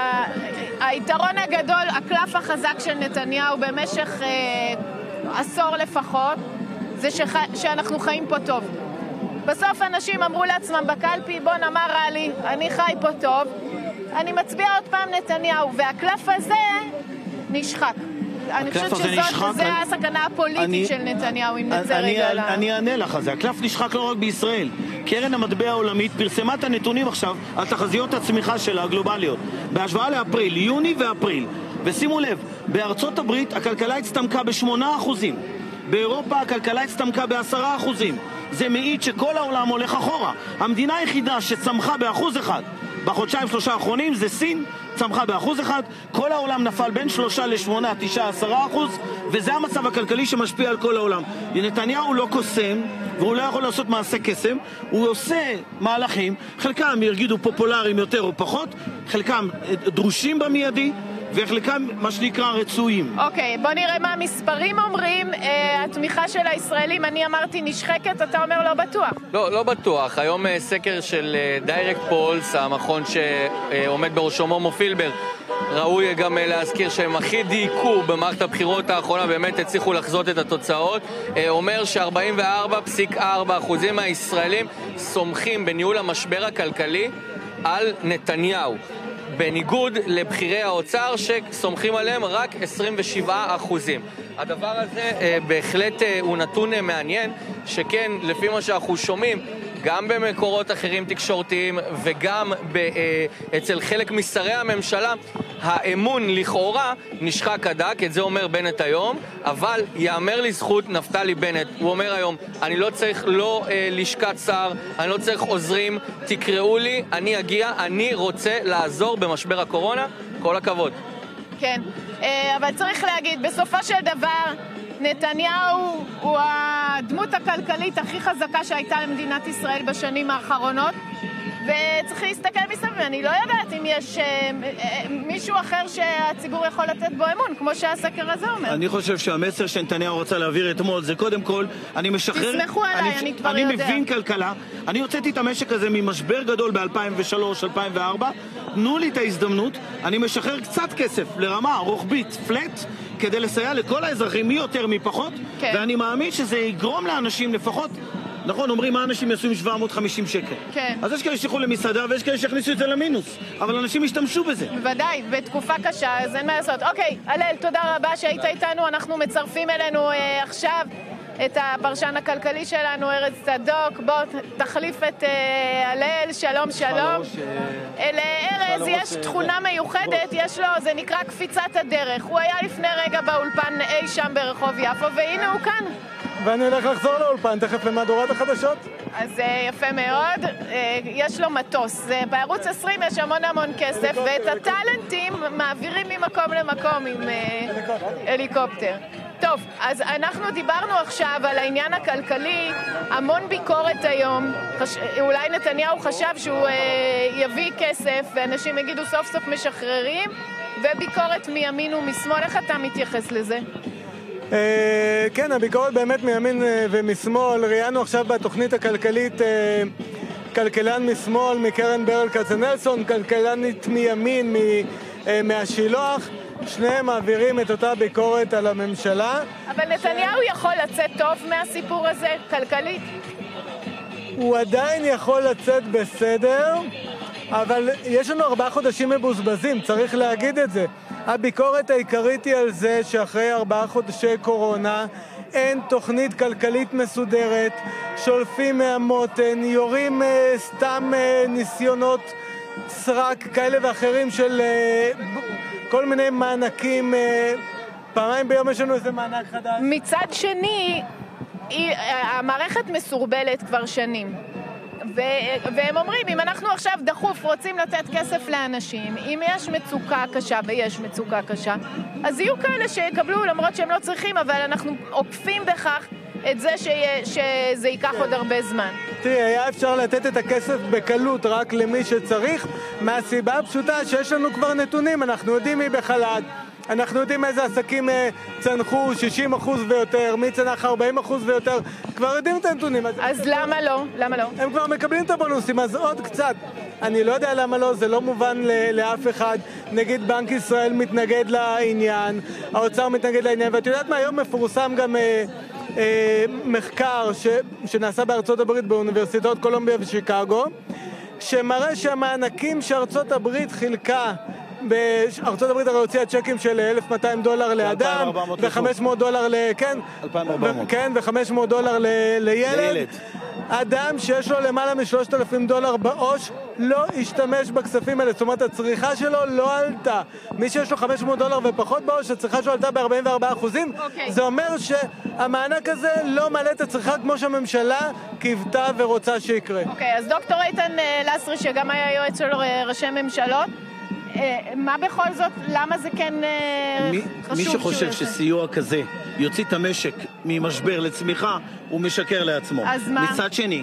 Speaker 1: היתרון הגדול, הקלף החזק של נתניהו במשך עשור לפחות, זה שח... שאנחנו חיים פה טוב. בסוף אנשים אמרו לעצמם בקלפי, בוא נאמר רע לי, אני חי פה טוב, אני מצביע עוד פעם נתניהו, והקלף הזה נשחק. אני חושבת שזאת הסכנה הפוליטית אני, של נתניהו, אם נצא רגע לה...
Speaker 2: אני אענה לך, זה הקלף נשחק לא רק בישראל. קרן המטבע העולמית פרסמה את הנתונים עכשיו על תחזיות הצמיחה שלה הגלובליות, בהשוואה לאפריל, יוני ואפריל. ושימו לב, בארצות הברית הכלכלה הצטמקה בשמונה אחוזים. באירופה הכלכלה הצטמקה בעשרה אחוזים. זה מעיד שכל העולם הולך אחורה. המדינה היחידה שצמחה באחוז אחד בחודשיים שלושה האחרונים זה סין, צמחה באחוז אחד. כל העולם נפל בין שלושה לשמונה, תשעה, עשרה אחוז, וזה המצב הכלכלי שמשפיע על כל העולם. נתניהו לא קוסם, והוא לא יכול לעשות מעשה קסם, הוא עושה מהלכים, חלקם יגידו פופולריים יותר או פחות, חלקם דרושים במיידי, וחלקם מה שנקרא רצויים.
Speaker 1: אוקיי, בוא נראה מה המספרים אומרים. אה, התמיכה של הישראלים, אני אמרתי נשחקת, אתה אומר לא בטוח.
Speaker 4: לא, לא בטוח. היום אה, סקר של דיירקט אה, פולס, המכון שעומד אה, בראשו מומו פילבר, ראוי גם אה, להזכיר שהם הכי דייקו במערכת הבחירות האחרונה, באמת הצליחו לחזות את התוצאות, אה, אומר ש-ארבעים וארבע נקודה ארבע אחוזים מהישראלים סומכים בניהול המשבר הכלכלי על נתניהו. בניגוד לבחירי האוצר שסומכים עליהם רק עשרים ושבעה אחוזים. הדבר הזה אה, בהחלט אה, הוא נתון אה, מעניין, שכן לפי מה שאנחנו שומעים, גם במקורות אחרים תקשורתיים וגם ב, אה, אצל חלק משרי הממשלה, האמון לכאורה נשחק הדק, את זה אומר בנט היום, אבל יאמר לזכות נפתלי בנט, הוא אומר היום, אני לא צריך לא אה, לשכת שר, אני לא צריך עוזרים, תקראו לי, אני אגיע, אני רוצה לעזור במשבר הקורונה, כל הכבוד.
Speaker 1: כן, אה, אבל צריך להגיד, בסופו של דבר, נתניהו הוא הדמות הכלכלית הכי חזקה שהייתה למדינת ישראל בשנים האחרונות, וצריך להסתכל מסביב. אני לא יודעת אם יש אה, מישהו אחר שהציבור יכול לתת בו אמון, כמו שהסקר הזה אומר.
Speaker 2: אני חושב שהמסר שנתניהו רוצה להעביר אתמול זה קודם כל, אני משחרר...
Speaker 1: תסמכו עליי, אני, אני כבר
Speaker 2: אני
Speaker 1: יודע.
Speaker 2: אני מבין כלכלה, אני הוצאתי את המשק הזה ממשבר גדול ב-אלפיים ושלוש אלפיים וארבע, תנו לי את ההזדמנות, אני משחרר קצת כסף לרמה רוחבית, פלט, כדי לסייע לכל האזרחים, מי יותר מי פחות, כן. ואני מאמין שזה יגרום לאנשים לפחות... נכון, אומרים מה אנשים יעשו עם שבע מאות וחמישים שקל.
Speaker 1: כן.
Speaker 2: אז יש כאלה שילכו למסעדה ויש כאלה שיכניסו את זה למינוס. אבל אנשים ישתמשו בזה.
Speaker 1: בוודאי, בתקופה קשה, אז אין מה לעשות. אוקיי, הלל, תודה רבה שהיית איתנו. אנחנו מצרפים אלינו אה, עכשיו את הפרשן הכלכלי שלנו, ארז צדוק. בוא, תחליף את אה, הלל, שלום, שלום. אה... לארז יש תכונה מיוחדת, יש לו, זה נקרא קפיצת הדרך. הוא היה לפני רגע באולפן אי שם ברחוב יפו, והנה הוא כאן.
Speaker 5: ואני הולך לחזור לאולפן, תכף למהדורת החדשות.
Speaker 1: אז יפה מאוד, יש לו מטוס. בערוץ עשרים יש המון המון כסף, ואת הטלנטים מעבירים ממקום למקום עם הליקופטר. טוב, אז אנחנו דיברנו עכשיו על העניין הכלכלי, המון ביקורת היום. חש... אולי נתניהו חשב שהוא אה, יביא כסף ואנשים יגידו סוף סוף משחררים, וביקורת מימין ומשמאל. איך אתה מתייחס לזה?
Speaker 5: אה, כן, הביקורת באמת מימין ומשמאל. ראיינו עכשיו בתוכנית הכלכלית אה, כלכלן משמאל מקרן ברל כצנלסון, כלכלנית מימין מ, אה, מהשילוח. שניהם מעבירים את אותה ביקורת על הממשלה.
Speaker 1: אבל נתניהו ש... יכול לצאת טוב מהסיפור הזה, כלכלית?
Speaker 5: הוא עדיין יכול לצאת בסדר, אבל יש לנו ארבעה חודשים מבוזבזים, צריך להגיד את זה. הביקורת העיקרית היא על זה שאחרי ארבעה חודשי קורונה אין תוכנית כלכלית מסודרת, שולפים מהמותן, יורים אה, סתם אה, ניסיונות סרק כאלה ואחרים של... אה, כל מיני מענקים, פעמיים ביום יש לנו איזה מענק חדש.
Speaker 1: מצד שני, המערכת מסורבלת כבר שנים. והם אומרים, אם אנחנו עכשיו דחוף רוצים לתת כסף לאנשים, אם יש מצוקה קשה, ויש מצוקה קשה, אז יהיו כאלה שיקבלו למרות שהם לא צריכים, אבל אנחנו עוקפים בכך את זה שזה ייקח עוד הרבה זמן.
Speaker 5: תראי, היה אפשר לתת את הכסף בקלות רק למי שצריך, מהסיבה הפשוטה שיש לנו כבר נתונים, אנחנו יודעים מי בחל"ת, אנחנו יודעים איזה עסקים צנחו שישים אחוז ויותר, מי צנח ארבעים אחוז ויותר, כבר יודעים את הנתונים.
Speaker 1: אז, אז למה לא? למה לא?
Speaker 5: הם כבר מקבלים את הבונוסים, אז עוד קצת. אני לא יודע למה לא, זה לא מובן לאף אחד. נגיד בנק ישראל מתנגד לעניין, האוצר מתנגד לעניין, ואת יודעת מה, היום מפורסם גם... אה, מחקר ש, שנעשה בארצות הברית באוניברסיטאות קולומביה ושיקגו, שמראה שהמענקים שארצות הברית חילקה, בארצות הברית הרי הוציאה צ'קים של אלף ומאתיים דולר לאדם, ו-חמש מאות דולר ל... כן,
Speaker 2: אלפיים וארבע מאות.
Speaker 5: כן, ו-חמש מאות דולר ל... לילד. לילד. אדם שיש לו למעלה מ-שלושת אלפים דולר בעו"ש לא ישתמש בכספים האלה, זאת אומרת הצריכה שלו לא עלתה. מי שיש לו חמש מאות דולר ופחות בעו"ש, הצריכה שלו עלתה ב-ארבעים וארבעה אחוזים. Okay. זה אומר שהמענק הזה לא מעלה את הצריכה כמו שהממשלה קיוותה ורוצה שיקרה.
Speaker 1: אוקיי, okay, אז דוקטור איתן לסרי, שגם היה יועץ של ראשי ממשלות, מה בכל זאת, למה זה כן
Speaker 2: מי,
Speaker 1: חשוב?
Speaker 2: מי שחושב שסיוע כזה יוציא את המשק ממשבר לצמיחה, הוא משקר לעצמו.
Speaker 1: אז מה?
Speaker 2: מצד שני,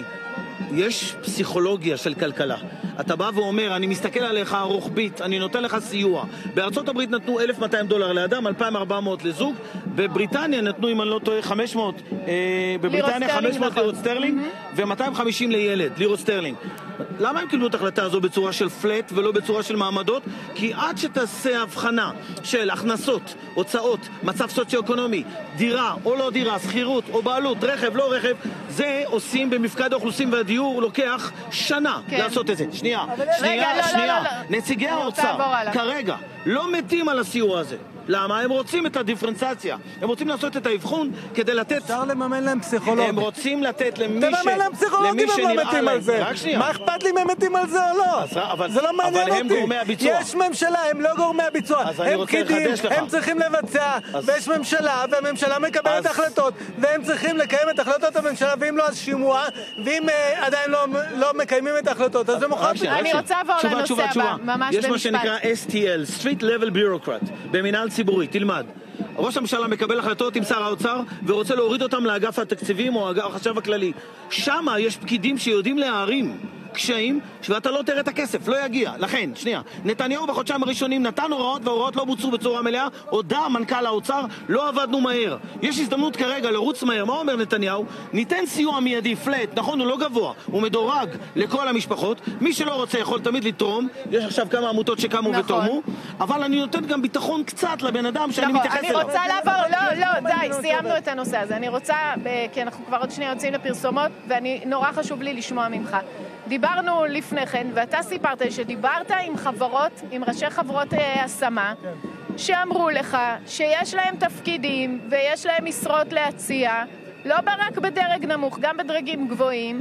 Speaker 2: יש פסיכולוגיה של כלכלה. אתה בא ואומר, אני מסתכל עליך רוחבית, אני נותן לך סיוע. בארצות הברית נתנו אלף ומאתיים דולר לאדם, אלפיים וארבע מאות לזוג. בבריטניה נתנו, אם אני לא טועה, חמש מאות, אה, בבריטניה חמש מאות לירות סטרלינג, mm-hmm. ו-מאתיים וחמישים לילד, לירות סטרלינג. למה הם קיבלו את ההחלטה הזו בצורה של פלט ולא בצורה של מעמדות? כי עד שתעשה הבחנה של הכנסות, הוצאות, מצב סוציו-אקונומי, דירה או לא דירה, שכירות או בעלות, רכב, לא רכב, זה עושים במפקד האוכלוסין והדיור, לוקח שנה כן. לעשות את זה. שנייה, שנייה,
Speaker 1: רגע,
Speaker 2: שנייה.
Speaker 1: לא, לא, לא.
Speaker 2: נציגי האוצר כרגע לא מתים על הסיוע הזה. למה? הם רוצים את הדיפרנציאציה. הם רוצים לעשות את האבחון כדי לתת...
Speaker 5: אפשר לממן להם פסיכולוגים.
Speaker 2: הם רוצים לתת למי ש...
Speaker 5: תממן להם פסיכולוגים, הם לא מתים על זה.
Speaker 2: רק שנייה.
Speaker 5: מה אכפת לי אם הם מתים על זה או לא?
Speaker 2: אבל,
Speaker 5: זה לא מעניין אותי.
Speaker 2: אבל הם גורמי הביצוע.
Speaker 5: יש ממשלה, הם לא גורמי הביצוע. הם פקידים, הם צריכים לבצע, אז... ויש ממשלה, והממשלה מקבלת אז... החלטות, והם צריכים לקיים את החלטות הממשלה, ואם לא אז שימוע, ואם uh, עדיין לא, לא מקיימים את ההחלטות, אז זה מוכרח.
Speaker 1: אני רוצה לעבור לנושא הבא, ממש במשפט.
Speaker 2: יש מה שנקרא אס טי אל, Street Level Bureaucrat, במינהל ציבורי, תלמד. ראש הממשלה מקבל החלטות עם שר האוצר ורוצה להוריד אותם לאגף התקציבים או החשב הכללי. שמה יש פקידים שיודעים להערים קשיים ואתה לא תראה את הכסף, לא יגיע. לכן, שנייה, נתניהו בחודשיים הראשונים נתן הוראות וההוראות לא בוצעו בצורה מלאה, הודע מנכ"ל האוצר, לא עבדנו מהר. יש הזדמנות כרגע לרוץ מהר. מה אומר נתניהו? ניתן סיוע מיידי, פלט, נכון, הוא לא גבוה, הוא מדורג לכל המשפחות, מי שלא רוצה יכול תמיד לתרום, יש עכשיו כמה עמותות שקמו נכון. ותורמו, אבל אני נותן גם ביטחון קצת לבן אדם שאני
Speaker 1: נכון,
Speaker 2: מתייחס
Speaker 1: אני
Speaker 2: אליו.
Speaker 1: אני רוצה לעבור, לא, לא, די, סיימנו את הנושא הזה. אני רוצה, כי אנחנו כבר עוד שנייה יוצאים לפרסומות, ואני נורא חשוב לי לשמוע ממך. דיברנו לפני כן, ואתה סיפרת שדיברת עם חברות, עם ראשי חברות אה, השמה, כן. שאמרו לך שיש להם תפקידים ויש להם משרות להציע, לא רק בדרג נמוך, גם בדרגים גבוהים,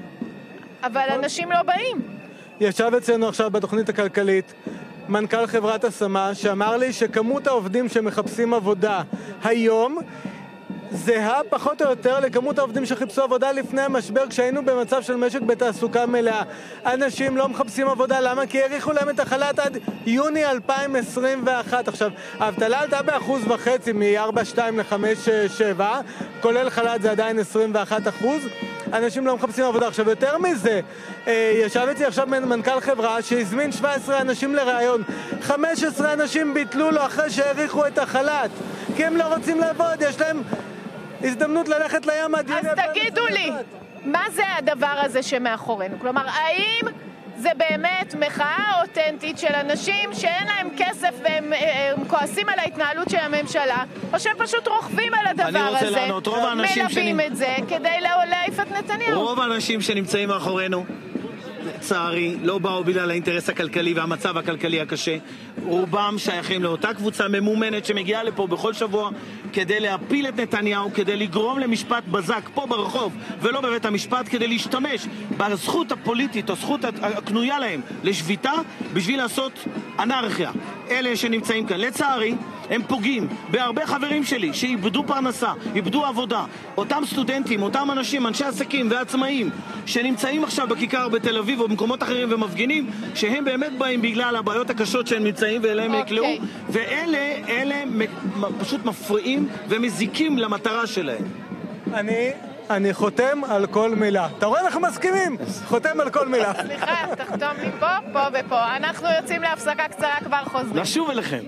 Speaker 1: אבל אנשים לא באים.
Speaker 5: ישב אצלנו עכשיו בתוכנית הכלכלית מנכ"ל חברת השמה שאמר לי שכמות העובדים שמחפשים עבודה היום זהה פחות או יותר לכמות העובדים שחיפשו עבודה לפני המשבר, כשהיינו במצב של משק בתעסוקה מלאה. אנשים לא מחפשים עבודה, למה? כי האריכו להם את החל"ת עד יוני אלפיים עשרים ואחת. עכשיו, האבטלה עלתה באחוז וחצי מ-ארבע שתיים ל-חמש שבע, כולל חל"ת זה עדיין עשרים ואחד אחוז. אנשים לא מחפשים עבודה. עכשיו, יותר מזה, ישב אצלי עכשיו מנכ"ל חברה שהזמין שבעה עשר אנשים לראיון. חמישה עשר אנשים ביטלו לו אחרי שהאריכו את החל"ת, כי הם לא רוצים לעבוד, יש להם הזדמנות ללכת לים עד...
Speaker 1: אז תגידו לי, מה זה הדבר הזה שמאחורינו? כלומר, האם זה באמת מחאה אותנטית של אנשים שאין להם כסף והם הם כועסים על ההתנהלות של הממשלה, או שהם פשוט רוכבים על הדבר הזה,
Speaker 2: לענות,
Speaker 1: מלווים
Speaker 2: שנ...
Speaker 1: את זה כדי להעיף את נתניהו?
Speaker 2: רוב האנשים שנמצאים מאחורינו, לצערי, לא באו בגלל האינטרס הכלכלי והמצב הכלכלי הקשה. רובם שייכים לאותה קבוצה ממומנת שמגיעה לפה בכל שבוע כדי להפיל את נתניהו, כדי לגרום למשפט בזק פה ברחוב ולא בבית המשפט, כדי להשתמש בזכות הפוליטית או זכות הקנויה להם לשביתה בשביל לעשות אנרכיה. אלה שנמצאים כאן, לצערי, הם פוגעים בהרבה חברים שלי שאיבדו פרנסה, איבדו עבודה. אותם סטודנטים, אותם אנשים, אנשי עסקים ועצמאים שנמצאים עכשיו בכיכר בתל אביב או במקומות אחרים ומפגינים, שהם באמת באים בגלל הבעיות הקשות שהם נמצאים ואליהם יקלעו, okay. ואלה אלה פשוט מפריעים ומזיקים למטרה שלהם.
Speaker 5: אני... אני חותם על כל מילה. אתה רואה, אנחנו מסכימים? חותם על כל מילה.
Speaker 1: סליחה, תחתום לי פה, פה ופה. אנחנו יוצאים להפסקה קצרה, כבר חוזרים.
Speaker 2: נשוב אליכם.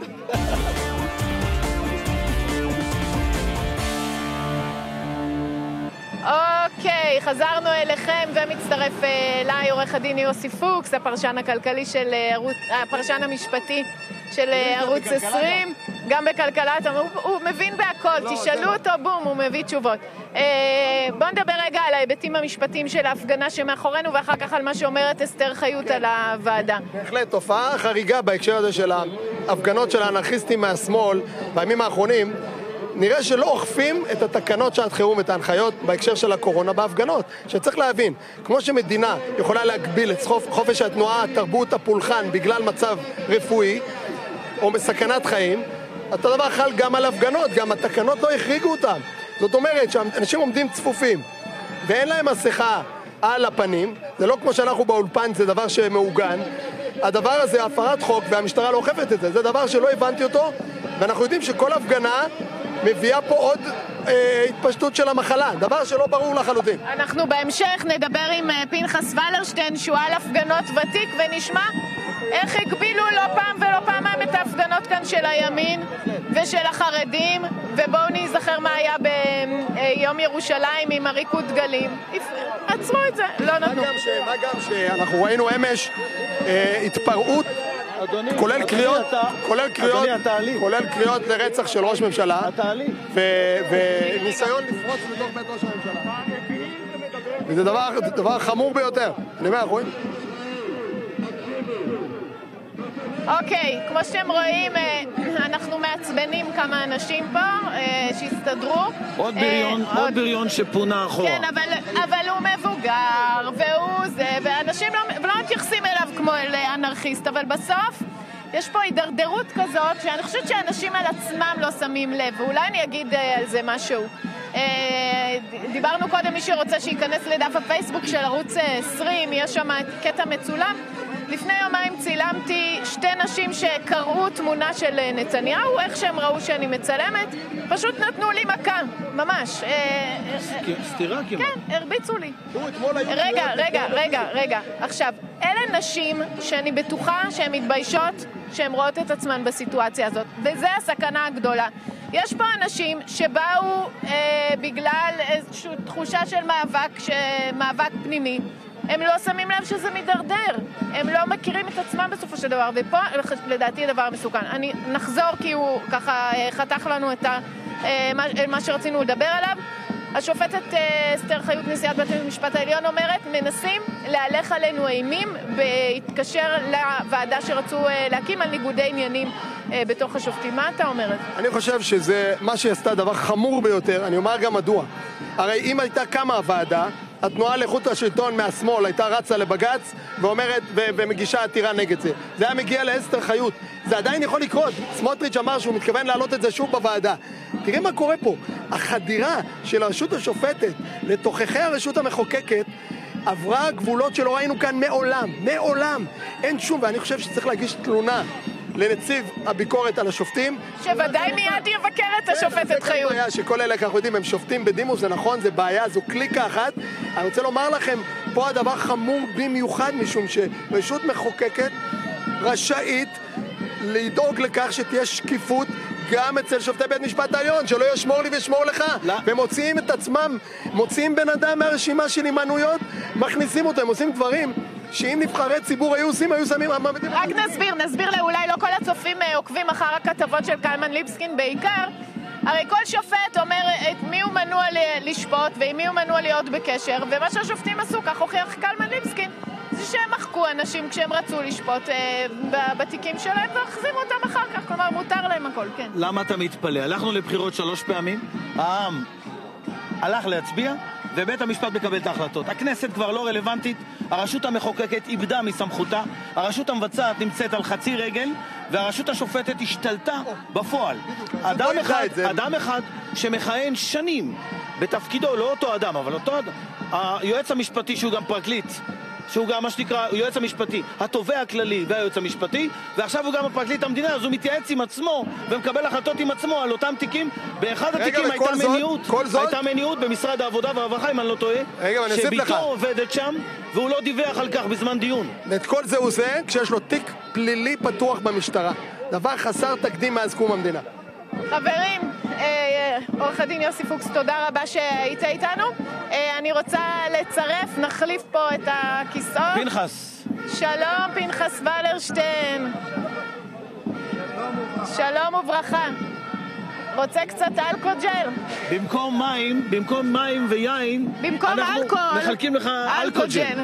Speaker 1: אוקיי, חזרנו אליכם ומצטרף אליי עורך הדין יוסי פוקס, הפרשן הכלכלי של ערוץ, הפרשן המשפטי של ערוץ עשרים, גם בכלכלה, הוא, הוא מבין בהכל, תשאלו אותו, בום, הוא מביא תשובות. בואו נדבר רגע על ההיבטים המשפטיים של ההפגנה שמאחורינו, ואחר כך על מה שאומרת אסתר חיות על הוועדה.
Speaker 6: בהחלט, תופעה חריגה בהקשר הזה של ההפגנות של האנרכיסטים מהשמאל בימים האחרונים. נראה שלא אוכפים את התקנות שעת חירום, את ההנחיות בהקשר של הקורונה בהפגנות. שצריך להבין, כמו שמדינה יכולה להגביל את חופש התנועה, התרבות, הפולחן, בגלל מצב רפואי או מסכנת חיים, אותו דבר חל גם על הפגנות, גם התקנות לא החריגו אותם. זאת אומרת שאנשים עומדים צפופים ואין להם מסכה על הפנים, זה לא כמו שאנחנו באולפן, זה דבר שמעוגן. הדבר הזה הפרת חוק והמשטרה לא אוכפת את זה, זה דבר שלא הבנתי אותו, ואנחנו יודעים שכל הפגנה מביאה פה עוד אה, התפשטות של המחלה, דבר שלא ברור לחלוטין.
Speaker 1: אנחנו בהמשך נדבר עם פנחס ולרשטיין, שהוא על הפגנות ותיק, ונשמע איך הגבילו לא פעם ולא פעמיים את ההפגנות כאן של הימין ושל החרדים, ובואו נזכר מה היה ביום ירושלים עם הריקוד דגלים. עצרו את זה, לא נתנו.
Speaker 6: מה גם, ש, מה גם שאנחנו ראינו אמש אה, התפרעות,
Speaker 2: אדוני,
Speaker 6: כולל
Speaker 2: אדוני
Speaker 6: קריאות,
Speaker 2: אתה,
Speaker 6: כולל קריאות,
Speaker 2: אדוני,
Speaker 6: כולל קריאות לרצח של ראש ממשלה,
Speaker 2: ו,
Speaker 6: וניסיון לפרוץ לתוך בית ראש הממשלה. וזה דבר, דבר חמור ביותר. אני אומר, אנחנו רואים.
Speaker 1: אוקיי, כמו שאתם רואים, אנחנו מעצבנים כמה אנשים פה שהסתדרו.
Speaker 2: עוד בריון, עוד בריון שפונה אחורה.
Speaker 1: כן, אבל, אבל הוא מבוגר, והוא זה, ואנשים לא, לא מתייחסים אליו כמו אל אנרכיסט, אבל בסוף יש פה הידרדרות כזאת, שאני חושבת שאנשים על עצמם לא שמים לב, ואולי אני אגיד על זה משהו. דיברנו קודם, מי שרוצה שייכנס לדף הפייסבוק של ערוץ עשרים, יש שם קטע מצולם. לפני יומיים צילמתי שתי נשים שקראו תמונה של נתניהו, איך שהם ראו שאני מצלמת, פשוט נתנו לי מכה, ממש.
Speaker 2: סתירה כמעט.
Speaker 1: כן, הרביצו לי. רגע, רגע, רגע, רגע. עכשיו, אלה נשים שאני בטוחה שהן מתביישות, שהן רואות את עצמן בסיטואציה הזאת, וזה הסכנה הגדולה. יש פה אנשים שבאו אה, בגלל איזושהי תחושה של מאבק, ש... מאבק פנימי, הם לא שמים לב שזה מדרדר, הם לא מכירים את עצמם בסופו של דבר, ופה לדעתי הדבר מסוכן. אני נחזור כי הוא ככה חתך לנו את ה, מה שרצינו לדבר עליו. השופטת אסתר חיות, נשיאת בית המשפט העליון, אומרת, מנסים להלך עלינו אימים בהתקשר לוועדה שרצו להקים על ניגודי עניינים בתוך השופטים. מה אתה אומרת?
Speaker 6: אני חושב שזה מה שעשתה דבר חמור ביותר, אני אומר גם מדוע. הרי אם הייתה קמה הוועדה, התנועה לאיכות השלטון מהשמאל הייתה רצה לבגץ ואומרת, ו- ומגישה עתירה נגד זה. זה היה מגיע לאסתר חיות. זה עדיין יכול לקרות. סמוטריץ' אמר שהוא מתכוון להעלות את זה שוב בוועדה. תראה מה קורה פה. החדירה של הרשות השופטת לתוככי הרשות המחוקקת עברה גבולות שלא ראינו כאן מעולם. מעולם. אין שום, ואני חושב שצריך להגיש תלונה לנציב הביקורת על השופטים.
Speaker 1: שוודאי מיד יבקר את השופטת חיות.
Speaker 6: זה שכל אלה, אנחנו יודעים, הם שופטים בדימוס, זה נכון, זה בעיה, זו קליקה אחת. אני רוצה לומר לכם, פה הדבר חמור במיוחד, משום שרשות מחוקקת רשאית לדאוג לכך שתהיה שקיפות גם אצל שופטי בית משפט העליון, שלא ישמור לי וישמור לך. ומוציאים את עצמם, מוציאים בן אדם מהרשימה של הימנויות, מכניסים אותו, הם עושים דברים שאם נבחרי ציבור היו עושים, היו שמים...
Speaker 1: רק נסביר, נסביר לאולי לא כל הצופים עוקבים אחר הכתבות של קלמן ליבסקין בעיקר. הרי כל שופט אומר את מי הוא מנוע לשפוט ועם מי הוא מנוע להיות בקשר, ומה שהשופטים עשו, כך הוכיח קלמן ליבסקין, זה שהם מחקו אנשים כשהם רצו לשפוט אה, בתיקים שלהם והחזירו אותם אחר כך, כלומר מותר להם הכל, כן.
Speaker 2: למה אתה מתפלא? הלכנו לבחירות שלוש פעמים, העם הלך להצביע ובית המשפט מקבל את ההחלטות. הכנסת כבר לא רלוונטית, הרשות המחוקקת איבדה מסמכותה, הרשות המבצעת נמצאת על חצי רגל, והרשות השופטת השתלטה בפועל. אדם אחד, אדם אחד שמכהן שנים בתפקידו, לא אותו אדם, אבל אותו אדם, היועץ המשפטי שהוא גם פרקליט, שהוא גם מה שנקרא יועץ המשפטי, התובע הכללי והיועץ המשפטי, ועכשיו הוא גם הפרקליט המדינה, אז הוא מתייעץ עם עצמו ומקבל החלטות עם עצמו על אותם תיקים. באחד התיקים הייתה מניעות, הייתה מניעות במשרד העבודה והרווחה, אם אני לא טועה, שביתו עובדת שם, והוא לא דיווח על כך בזמן דיון.
Speaker 6: את כל זה הוא עושה כשיש לו תיק פלילי פתוח במשטרה. דבר חסר תקדים מאז קום המדינה.
Speaker 1: חברים, עורך הדין יוסי פוקס, תודה רבה שהיית איתנו. אני רוצה לצרף, נחליף פה את הכיסאות.
Speaker 2: פנחס.
Speaker 1: שלום, פנחס ולרשטיין. שלום וברכה. רוצה קצת אלכוג'ל?
Speaker 2: במקום מים, במקום מים ויין,
Speaker 1: במקום אלכוהול,
Speaker 2: אנחנו מחלקים לך אלכוג'ל.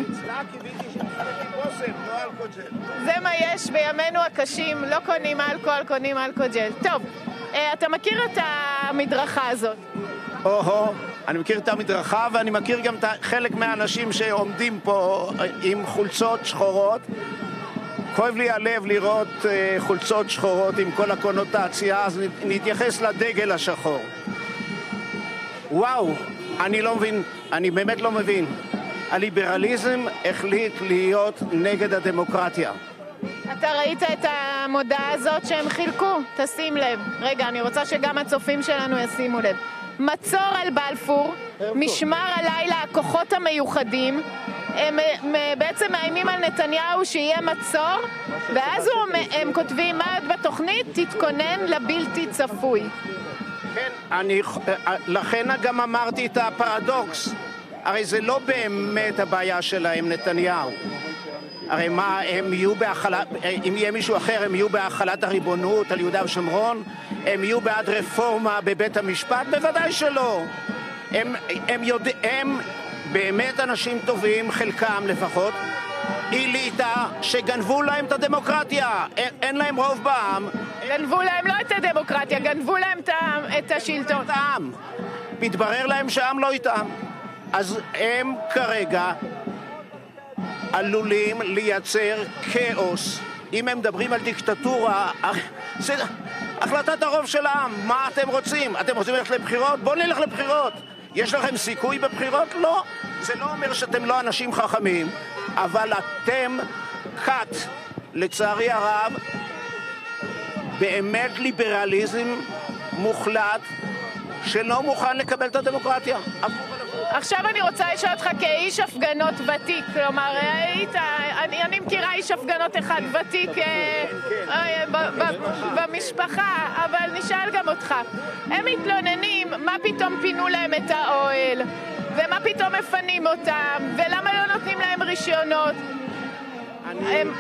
Speaker 1: זה מה יש בימינו הקשים, לא קונים אלכוהול, קונים אלכוג'ל. טוב, אתה מכיר את המדרכה הזאת?
Speaker 7: או-הו, אני מכיר את המדרכה ואני מכיר גם חלק מהאנשים שעומדים פה עם חולצות שחורות. כואב לי הלב לראות uh, חולצות שחורות עם כל הקונוטציה, אז נתייחס לדגל השחור. וואו, אני לא מבין, אני באמת לא מבין. הליברליזם החליט להיות נגד הדמוקרטיה.
Speaker 1: אתה ראית את המודעה הזאת שהם חילקו? תשים לב. רגע, אני רוצה שגם הצופים שלנו ישימו לב. מצור על בלפור, משמר הלילה, הכוחות המיוחדים, הם, הם בעצם מאיימים על נתניהו שיהיה מצור, ואז הם כותבים מה בתוכנית? תתכונן לבלתי צפוי.
Speaker 7: כן, אני, לכן גם אמרתי את הפרדוקס. הרי זה לא באמת הבעיה שלהם, נתניהו. הרי מה, הם יהיו בהחלת, אם יהיה מישהו אחר, הם יהיו בהחלת הריבונות על יהודה ושומרון? הם יהיו בעד רפורמה בבית המשפט? בוודאי שלא. הם, הם, יודע, הם באמת אנשים טובים, חלקם לפחות, איליטה שגנבו להם את הדמוקרטיה. אין, אין להם רוב בעם.
Speaker 1: גנבו להם לא את הדמוקרטיה, גנבו להם את, את השלטון.
Speaker 7: את העם. מתברר להם שהעם לא איתם. אז הם כרגע עלולים לייצר כאוס. אם הם מדברים על דיקטטורה, זה החלטת הרוב של העם. מה אתם רוצים? אתם רוצים ללכת לבחירות? בואו נלך לבחירות. יש לכם סיכוי בבחירות? לא. זה לא אומר שאתם לא אנשים חכמים, אבל אתם קאט, לצערי הרב, באמת ליברליזם מוחלט שלא מוכן לקבל את הדמוקרטיה.
Speaker 1: עכשיו אני רוצה לשאול אותך כאיש הפגנות ותיק, כלומר, היית, אני, אני מכירה איש הפגנות אחד ותיק במשפחה, אבל נשאל גם אותך. הם מתלוננים מה פתאום פינו להם את האוהל, ומה פתאום מפנים אותם, ולמה לא נותנים להם רישיונות. הם...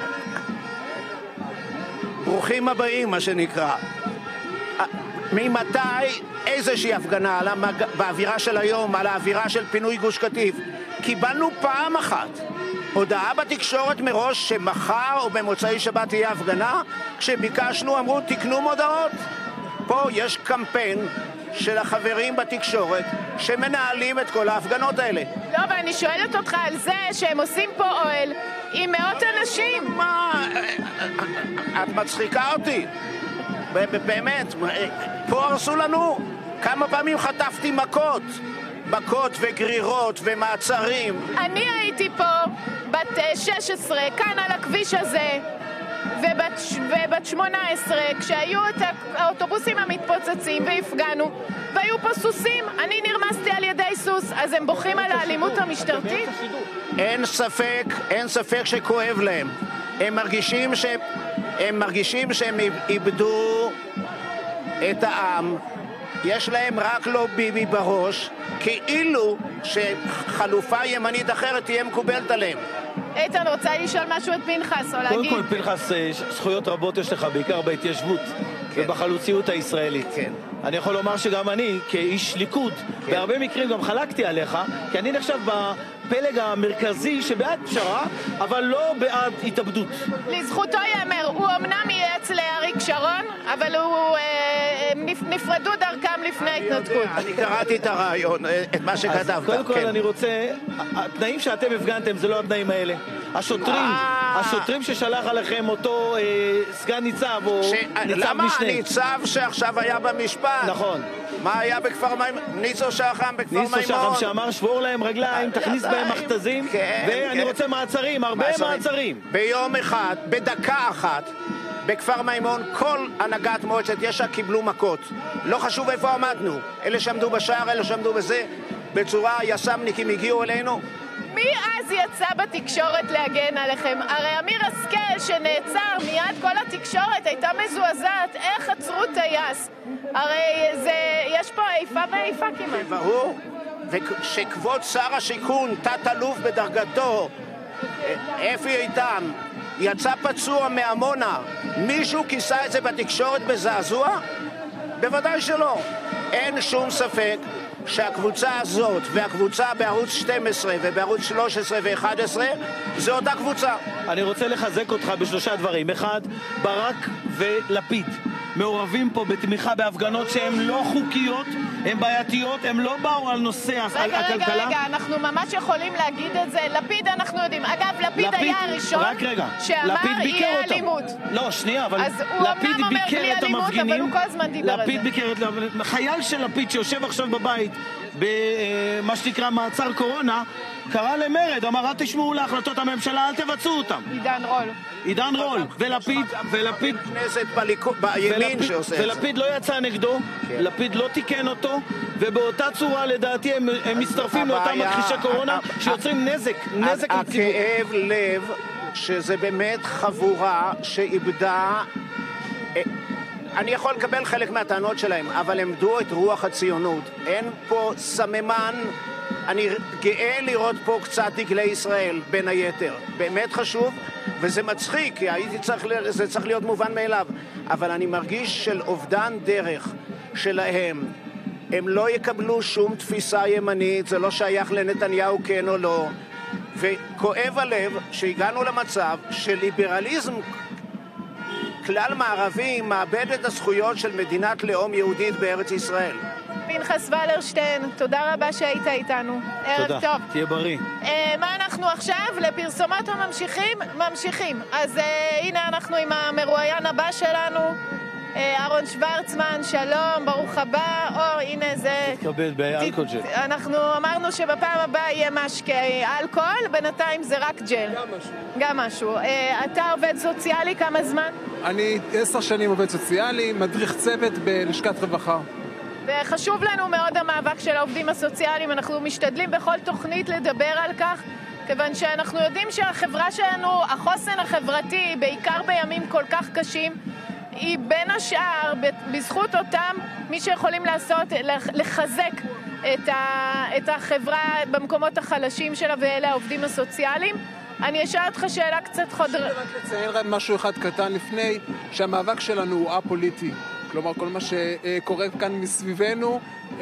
Speaker 7: ברוכים הבאים, מה שנקרא. ממתי איזושהי הפגנה על המג... באווירה של היום, על האווירה של פינוי גוש קטיף, קיבלנו פעם אחת הודעה בתקשורת מראש שמחר או במוצאי שבת תהיה הפגנה? כשביקשנו אמרו תקנו מודעות. פה יש קמפיין של החברים בתקשורת שמנהלים את כל ההפגנות האלה.
Speaker 1: לא, אבל אני שואלת אותך על זה שהם עושים פה אוהל עם מאות אנשים.
Speaker 7: מה? את מצחיקה אותי. באמת, פה הרסו לנו. כמה פעמים חטפתי מכות. מכות וגרירות ומעצרים.
Speaker 1: אני הייתי פה בת שש עשרה, כאן על הכביש הזה, ובת, ובת שמונה עשרה, כשהיו את האוטובוסים המתפוצצים והפגנו, והיו פה סוסים. אני נרמסתי על ידי סוס, אז הם בוכים על האלימות המשטרתית?
Speaker 7: אין ספק, אין ספק שכואב להם. הם מרגישים ש... הם מרגישים שהם איבדו את העם. יש להם רק לא ביבי בראש, כאילו שחלופה ימנית אחרת תהיה מקובלת עליהם.
Speaker 1: איתן, רוצה לשאול משהו את פנחס, או להגיד?
Speaker 2: קודם כל, פנחס, זכויות רבות יש לך, בעיקר בהתיישבות ובחלוציות הישראלית.
Speaker 7: כן.
Speaker 2: אני יכול לומר שגם אני, כאיש ליכוד, בהרבה מקרים גם חלקתי עליך, כי אני נחשב בפלג המרכזי שבעד פשרה, אבל לא בעד התאבדות.
Speaker 1: לזכותו יאמר, הוא אמנם ייעץ לאריק שרון, אבל הוא נפרדו דרכם לפני ההתנתקות.
Speaker 7: אני קראתי את הרעיון, את מה שכתבת.
Speaker 2: אז קודם כל אני רוצה, התנאים שאתם הפגנתם זה לא התנאים האלה. השוטרים, השוטרים ששלח עליכם אותו סגן ניצב או ניצב משנה.
Speaker 7: למה הניצב שעכשיו היה במשפט?
Speaker 2: נכון.
Speaker 7: מה היה בכפר מימון? ניסו שחם בכפר מימון.
Speaker 2: ניסו שחם שאמר שבור להם רגליים, תכניס בהם מכתזים, ואני רוצה מעצרים, הרבה מעצרים.
Speaker 7: ביום אחד, בדקה אחת, בכפר מימון, כל הנהגת מועצת יש"ע קיבלו מכות. לא חשוב איפה עמדנו. אלה שעמדו בשער, אלה שעמדו בזה, בצורה יס"מניקים הגיעו אלינו.
Speaker 1: מי אז יצא בתקשורת להגן עליכם? הרי אמיר השכל שנעצר מיד כל התקשורת הייתה מזועזעת. איך עצרו טייס? הרי זה, יש פה איפה ואיפה כמעט.
Speaker 7: ברור. וכשכבוד שר השיכון, תת-אלוף בדרגתו, אפי איתם, יצא פצוע מעמונה, מישהו כיסה את זה בתקשורת בזעזוע? בוודאי שלא. אין שום ספק שהקבוצה הזאת והקבוצה בערוץ שתים עשרה ובערוץ שלוש עשרה ו-אחת עשרה זה אותה קבוצה.
Speaker 2: אני רוצה לחזק אותך בשלושה דברים. אחד, ברק ולפיד מעורבים פה בתמיכה בהפגנות שהן לא חוקיות, הן בעייתיות, הן לא באו על נושא
Speaker 1: רגע,
Speaker 2: הכלכלה.
Speaker 1: רגע, רגע, אנחנו ממש יכולים להגיד את זה. לפיד אנחנו יודעים. אגב, לפיד, לפיד היה הראשון שאמר יהיה אלימות.
Speaker 2: לא, שנייה, אבל
Speaker 1: לפיד ביקר את המפגינים. אבל הוא כל הזמן דיבר על זה.
Speaker 2: לפיד ביקר את... חייל של לפיד שיושב עכשיו בבית במה שנקרא מעצר קורונה, קרא למרד, אמר, אל תשמעו להחלטות הממשלה, אל תבצעו אותם.
Speaker 1: עידן רול.
Speaker 2: עידן רול, ולפיד, ולפיד,
Speaker 7: כנסת בימין שעושה את זה.
Speaker 2: ולפיד לא יצא נגדו, לפיד לא תיקן אותו, ובאותה צורה לדעתי הם, הם מצטרפים לאותם מכחישי קורונה שיוצרים נזק, נזק לציבור.
Speaker 7: הכאב לב שזה באמת חבורה שאיבדה, אני יכול לקבל חלק מהטענות שלהם, אבל עמדו את רוח הציונות. אין פה סממן, אני גאה לראות פה קצת דגלי ישראל, בין היתר. באמת חשוב, וזה מצחיק, כי הייתי צריך, זה צריך להיות מובן מאליו. אבל אני מרגיש של אובדן דרך שלהם. הם לא יקבלו שום תפיסה ימנית, זה לא שייך לנתניהו כן או לא. וכואב הלב שהגענו למצב של ליברליזם כלל מערבי מאבד את הזכויות של מדינת לאום יהודית בארץ ישראל.
Speaker 1: פנחס ולרשטיין, תודה רבה שהיית איתנו. ערב
Speaker 2: תודה.
Speaker 1: טוב.
Speaker 2: תהיה בריא.
Speaker 1: אה, מה אנחנו עכשיו? לפרסומות או ממשיכים? ממשיכים. אז אה, הנה אנחנו עם המרואיין הבא שלנו, אה, אהרון שוורצמן, שלום, ברוך הבא. או, הנה זה...
Speaker 2: תתכבד באלכוהול ג'ל.
Speaker 1: אנחנו אמרנו שבפעם הבאה יהיה משקה אלכוהול, בינתיים זה רק ג'ל.
Speaker 8: גם משהו.
Speaker 1: גם משהו. אה, אתה עובד סוציאלי כמה זמן?
Speaker 8: אני עשר שנים עובד סוציאלי, מדריך צוות בלשכת רווחה.
Speaker 1: וחשוב לנו מאוד המאבק של העובדים הסוציאליים, אנחנו משתדלים בכל תוכנית לדבר על כך, כיוון שאנחנו יודעים שהחברה שלנו, החוסן החברתי, בעיקר בימים כל כך קשים, היא בין השאר, בזכות אותם, מי שיכולים לעשות, לחזק את, ה, את החברה במקומות החלשים שלה, ואלה העובדים הסוציאליים. אני אשאל אותך שאלה קצת חודרה.
Speaker 8: אני רק לציין רק משהו אחד קטן לפני, שהמאבק שלנו הוא א-פוליטי. כלומר, כל מה שקורה כאן מסביבנו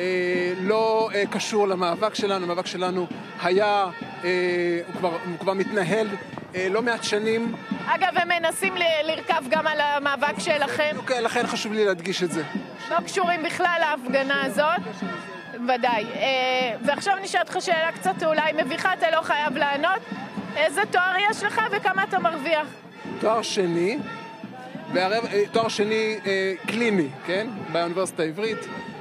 Speaker 8: לא קשור למאבק שלנו. המאבק שלנו היה, הוא כבר, הוא כבר מתנהל לא מעט שנים.
Speaker 1: אגב, הם מנסים לרכב גם על המאבק שלכם.
Speaker 8: אוקיי, לכן חשוב לי להדגיש את זה.
Speaker 1: לא קשורים בכלל להפגנה הזאת. ודאי. ועכשיו נשאלת לך שאלה קצת אולי מביכה, אתה לא חייב לענות. איזה תואר יש לך וכמה אתה מרוויח?
Speaker 8: תואר שני, בערב, תואר שני קליני, כן? באוניברסיטה העברית,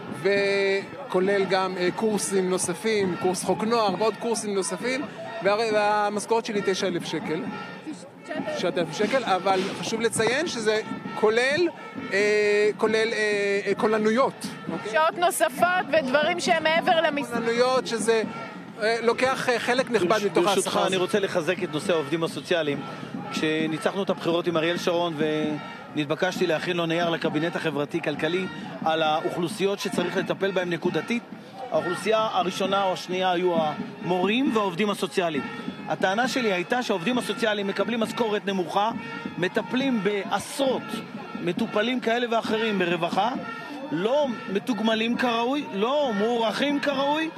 Speaker 8: וכולל גם קורסים נוספים, קורס חוק נוער ועוד קורסים נוספים, והמשכורת שלי תשע אלף שקל. תשע אלף שקל, אבל חשוב לציין שזה כולל, אה, כולל אה, קולנויות.
Speaker 1: שעות נוספות ודברים שהם מעבר למשרה.
Speaker 8: קולנויות שזה אה, לוקח חלק נכבד מתוך השכר.
Speaker 2: ברשותך, אני רוצה לחזק את נושא העובדים הסוציאליים. כשניצחנו את הבחירות עם אריאל שרון ונתבקשתי להכין לו נייר לקבינט החברתי-כלכלי על האוכלוסיות שצריך לטפל בהן נקודתית, האוכלוסייה הראשונה או השנייה היו המורים והעובדים הסוציאליים. הטענה שלי הייתה שהעובדים הסוציאליים מקבלים משכורת נמוכה, מטפלים בעשרות מטופלים כאלה ואחרים ברווחה, לא מתוגמלים כראוי, לא מוערכים כראוי,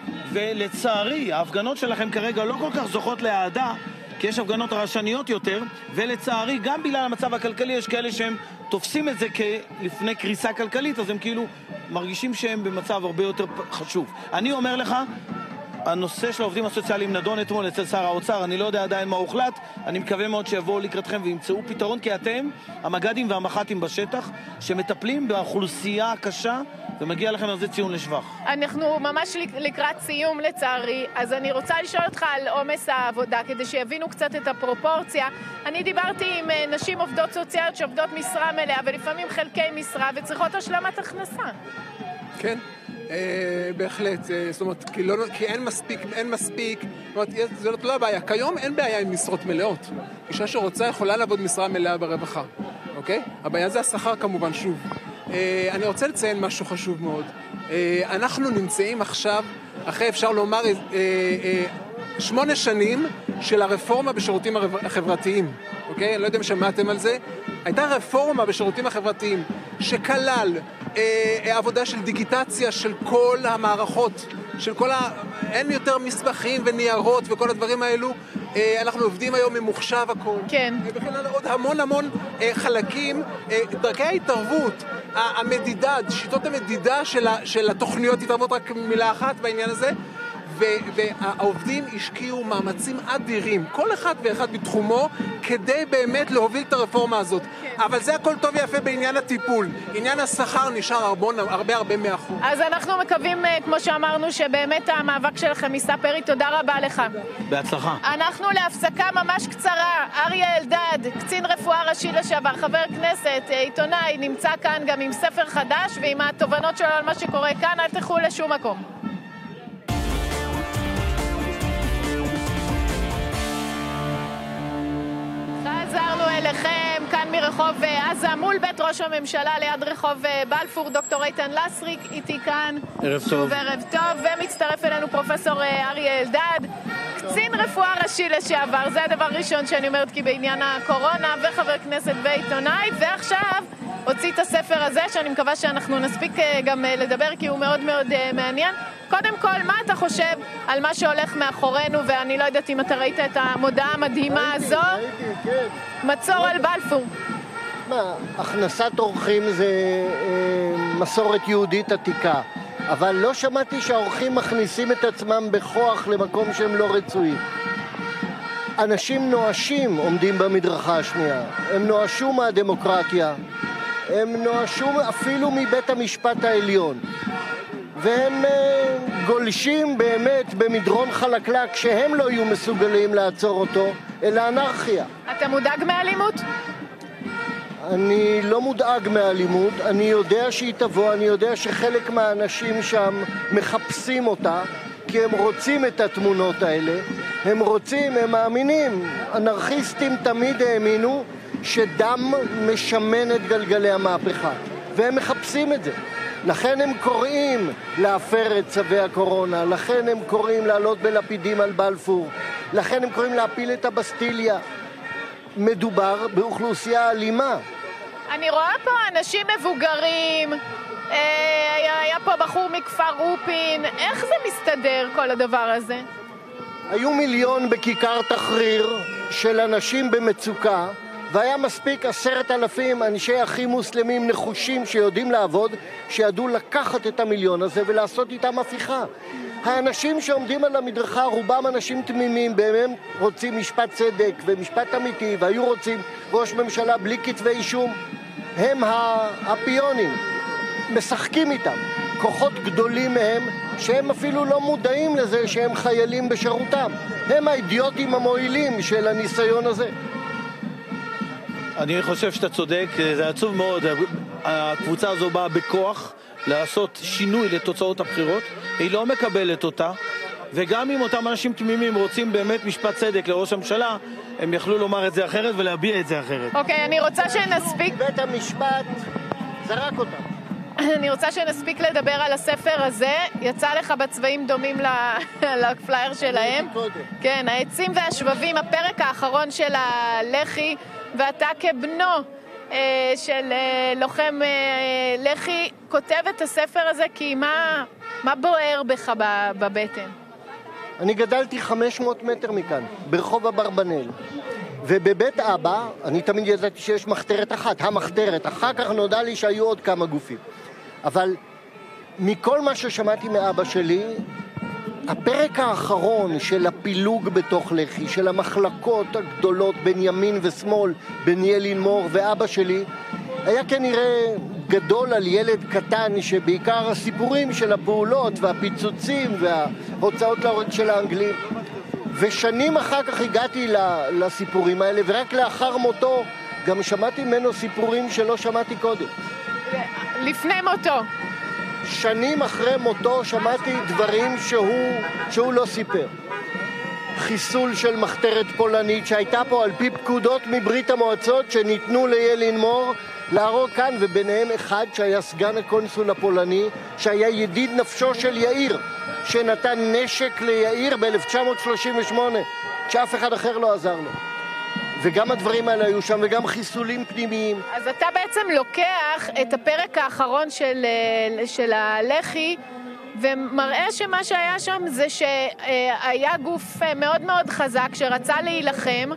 Speaker 2: ולצערי ההפגנות שלכם כרגע לא כל כך זוכות להעדה, כי יש הפגנות רעשניות יותר, ולצערי גם בגלל המצב הכלכלי יש כאלה שהם תופסים את זה כלפני קריסה כלכלית, אז הם כאילו מרגישים שהם במצב הרבה יותר חשוב. אני אומר לך, הנושא של העובדים הסוציאליים נדון אתמול אצל שר האוצר, אני לא יודע עדיין מה הוחלט, אני מקווה מאוד שיבואו לקראתכם וימצאו פתרון, כי אתם, המג"דים והמח"טים בשטח, שמטפלים באוכלוסייה הקשה, ומגיע לכם על זה ציון לשבח.
Speaker 1: אנחנו ממש לקראת סיום לצערי, אז אני רוצה לשאול אותך על עומס העבודה, כדי שיבינו קצת את הפרופורציה. אני דיברתי עם נשים עובדות סוציאליות שעובדות משרה מלאה, ולפעמים חלקי משרה, וצריכות השלמת הכנסה.
Speaker 8: כן. אה, בהחלט, אה, זאת אומרת, כי, לא, כי אין מספיק, אין מספיק, זאת אומרת, זאת לא הבעיה. כיום אין בעיה עם משרות מלאות. אישה שרוצה יכולה לעבוד משרה מלאה ברווחה, אוקיי? הבעיה זה השכר כמובן, שוב. אה, אני רוצה לציין משהו חשוב מאוד. אה, אנחנו נמצאים עכשיו, אחרי אפשר לומר, אה, אה, שמונה שנים של הרפורמה בשירותים החברתיים, אוקיי? אני לא יודע אם שמעתם על זה. הייתה רפורמה בשירותים החברתיים שכלל אה, עבודה של דיגיטציה של כל המערכות, של כל ה... אין יותר מסמכים וניירות וכל הדברים האלו. אה, אנחנו עובדים היום ממוחשב הכל.
Speaker 1: כן.
Speaker 8: ובכלל עוד המון המון אה, חלקים, אה, דרכי ההתערבות, המדידה, שיטות המדידה של, ה, של התוכניות, התערבות רק מילה אחת בעניין הזה, והעובדים השקיעו מאמצים אדירים, כל אחד ואחד בתחומו, כדי באמת להוביל את הרפורמה הזאת. כן. אבל זה הכל טוב ויפה בעניין הטיפול. עניין השכר נשאר הרבה הרבה, הרבה מאחור.
Speaker 1: אז אנחנו מקווים, כמו שאמרנו, שבאמת המאבק שלכם יישא פרי. תודה רבה לך.
Speaker 2: בהצלחה.
Speaker 1: אנחנו להפסקה ממש קצרה. אריה אלדד, קצין רפואה ראשי לשעבר, חבר כנסת, עיתונאי, נמצא כאן גם עם ספר חדש ועם התובנות שלו על מה שקורה כאן. אל תלכו לשום מקום. חזרנו אליכם, כאן מרחוב עזה, מול בית ראש הממשלה, ליד רחוב בלפור. דוקטור איתן לסריק איתי כאן.
Speaker 2: ערב טוב.
Speaker 1: שוב ערב טוב, ומצטרף אלינו פרופסור אריה אלדד, קצין רפואה ראשי לשעבר. זה הדבר ראשון שאני אומרת, כי בעניין הקורונה, וחבר כנסת ועיתונאי, ועכשיו הוציא את הספר הזה, שאני מקווה שאנחנו נספיק גם לדבר, כי הוא מאוד מאוד מעניין. קודם כל, מה אתה חושב על מה שהולך מאחורינו, ואני לא יודעת אם אתה ראית את המודעה המדהימה הזו?
Speaker 9: ראיתי, כן.
Speaker 1: מצור על בלפור.
Speaker 9: מה, הכנסת אורחים זה אה, מסורת יהודית עתיקה, אבל לא שמעתי שהאורחים מכניסים את עצמם בכוח למקום שהם לא רצויים. אנשים נואשים עומדים במדרכה השנייה, הם נואשו מהדמוקרטיה, הם נואשו אפילו מבית המשפט העליון, והם uh, גולשים באמת במדרון חלקלק שהם לא יהיו מסוגלים לעצור אותו, אלא אנרכיה.
Speaker 1: אתה מודאג מאלימות?
Speaker 9: אני לא מודאג מאלימות, אני יודע שהיא תבוא, אני יודע שחלק מהאנשים שם מחפשים אותה, כי הם רוצים את התמונות האלה, הם רוצים, הם מאמינים, אנרכיסטים תמיד האמינו שדם משמן את גלגלי המהפכה, והם מחפשים את זה. לכן הם קוראים להפר את צווי הקורונה, לכן הם קוראים לעלות בלפידים על בלפור, לכן הם קוראים להפיל את הבסטיליה. מדובר באוכלוסייה אלימה.
Speaker 1: אני רואה פה אנשים מבוגרים, אה, היה פה בחור מכפר רופין, איך זה מסתדר כל הדבר הזה?
Speaker 9: היו מיליון בכיכר תחריר, של אנשים במצוקה, והיה מספיק עשרת אלפים אנשי אחים מוסלמים נחושים שיודעים לעבוד, שידעו לקחת את המיליון הזה ולעשות איתם הפיכה. האנשים שעומדים על המדרכה, רובם אנשים תמימים, באמת רוצים משפט צדק ומשפט אמיתי, והיו רוצים ראש ממשלה בלי כתבי אישום. הם הפיונים, משחקים איתם. כוחות גדולים מהם, שהם אפילו לא מודעים לזה שהם חיילים בשירותם. הם האידיוטים המועילים של הניסיון הזה.
Speaker 2: אני חושב שאתה צודק, זה עצוב מאוד. הקבוצה הזו באה בכוח לעשות שינוי לתוצאות הבחירות, היא לא מקבלת אותה, וגם אם אותם אנשים תמימים רוצים באמת משפט צדק לראש הממשלה, הם יכלו לומר את זה אחרת ולהביע את זה אחרת.
Speaker 1: אוקיי, אני רוצה שנספיק...
Speaker 9: בית המשפט זרק אותם.
Speaker 1: אני רוצה שנספיק לדבר על הספר הזה. יצא לך בצבעים דומים לפלייר שלהם. כן, העצים והשבבים, הפרק האחרון של הלח"י, ואתה כבנו של לוחם לח"י כותב את הספר הזה, כי מה, מה בוער בך בבטן?
Speaker 9: אני גדלתי חמש מאות מטר מכאן, ברחוב אברבנאל. ובבית אבא, אני תמיד ידעתי שיש מחתרת אחת, המחתרת. אחר כך נודע לי שהיו עוד כמה גופים. אבל מכל מה ששמעתי מאבא שלי, הפרק האחרון של הפילוג בתוך לח"י, של המחלקות הגדולות בין ימין ושמאל, בין ילין מור ואבא שלי, היה כנראה גדול על ילד קטן, שבעיקר הסיפורים של הפעולות והפיצוצים וההוצאות להורג של האנגלים. ושנים אחר כך הגעתי לסיפורים האלה, ורק לאחר מותו גם שמעתי ממנו סיפורים שלא שמעתי קודם.
Speaker 1: לפני מותו.
Speaker 9: שנים אחרי מותו שמעתי דברים שהוא, שהוא לא סיפר. חיסול של מחתרת פולנית שהייתה פה על פי פקודות מברית המועצות שניתנו לילין מור להרוג כאן, וביניהם אחד שהיה סגן הקונסול הפולני, שהיה ידיד נפשו של יאיר, שנתן נשק ליאיר ב-אלף תשע מאות שלושים ושמונה, כשאף אחד אחר לא עזר לו. וגם הדברים האלה היו שם, וגם חיסולים פנימיים.
Speaker 1: אז אתה בעצם לוקח את הפרק האחרון של, של הלח"י, ומראה שמה שהיה שם זה שהיה גוף מאוד מאוד חזק שרצה להילחם,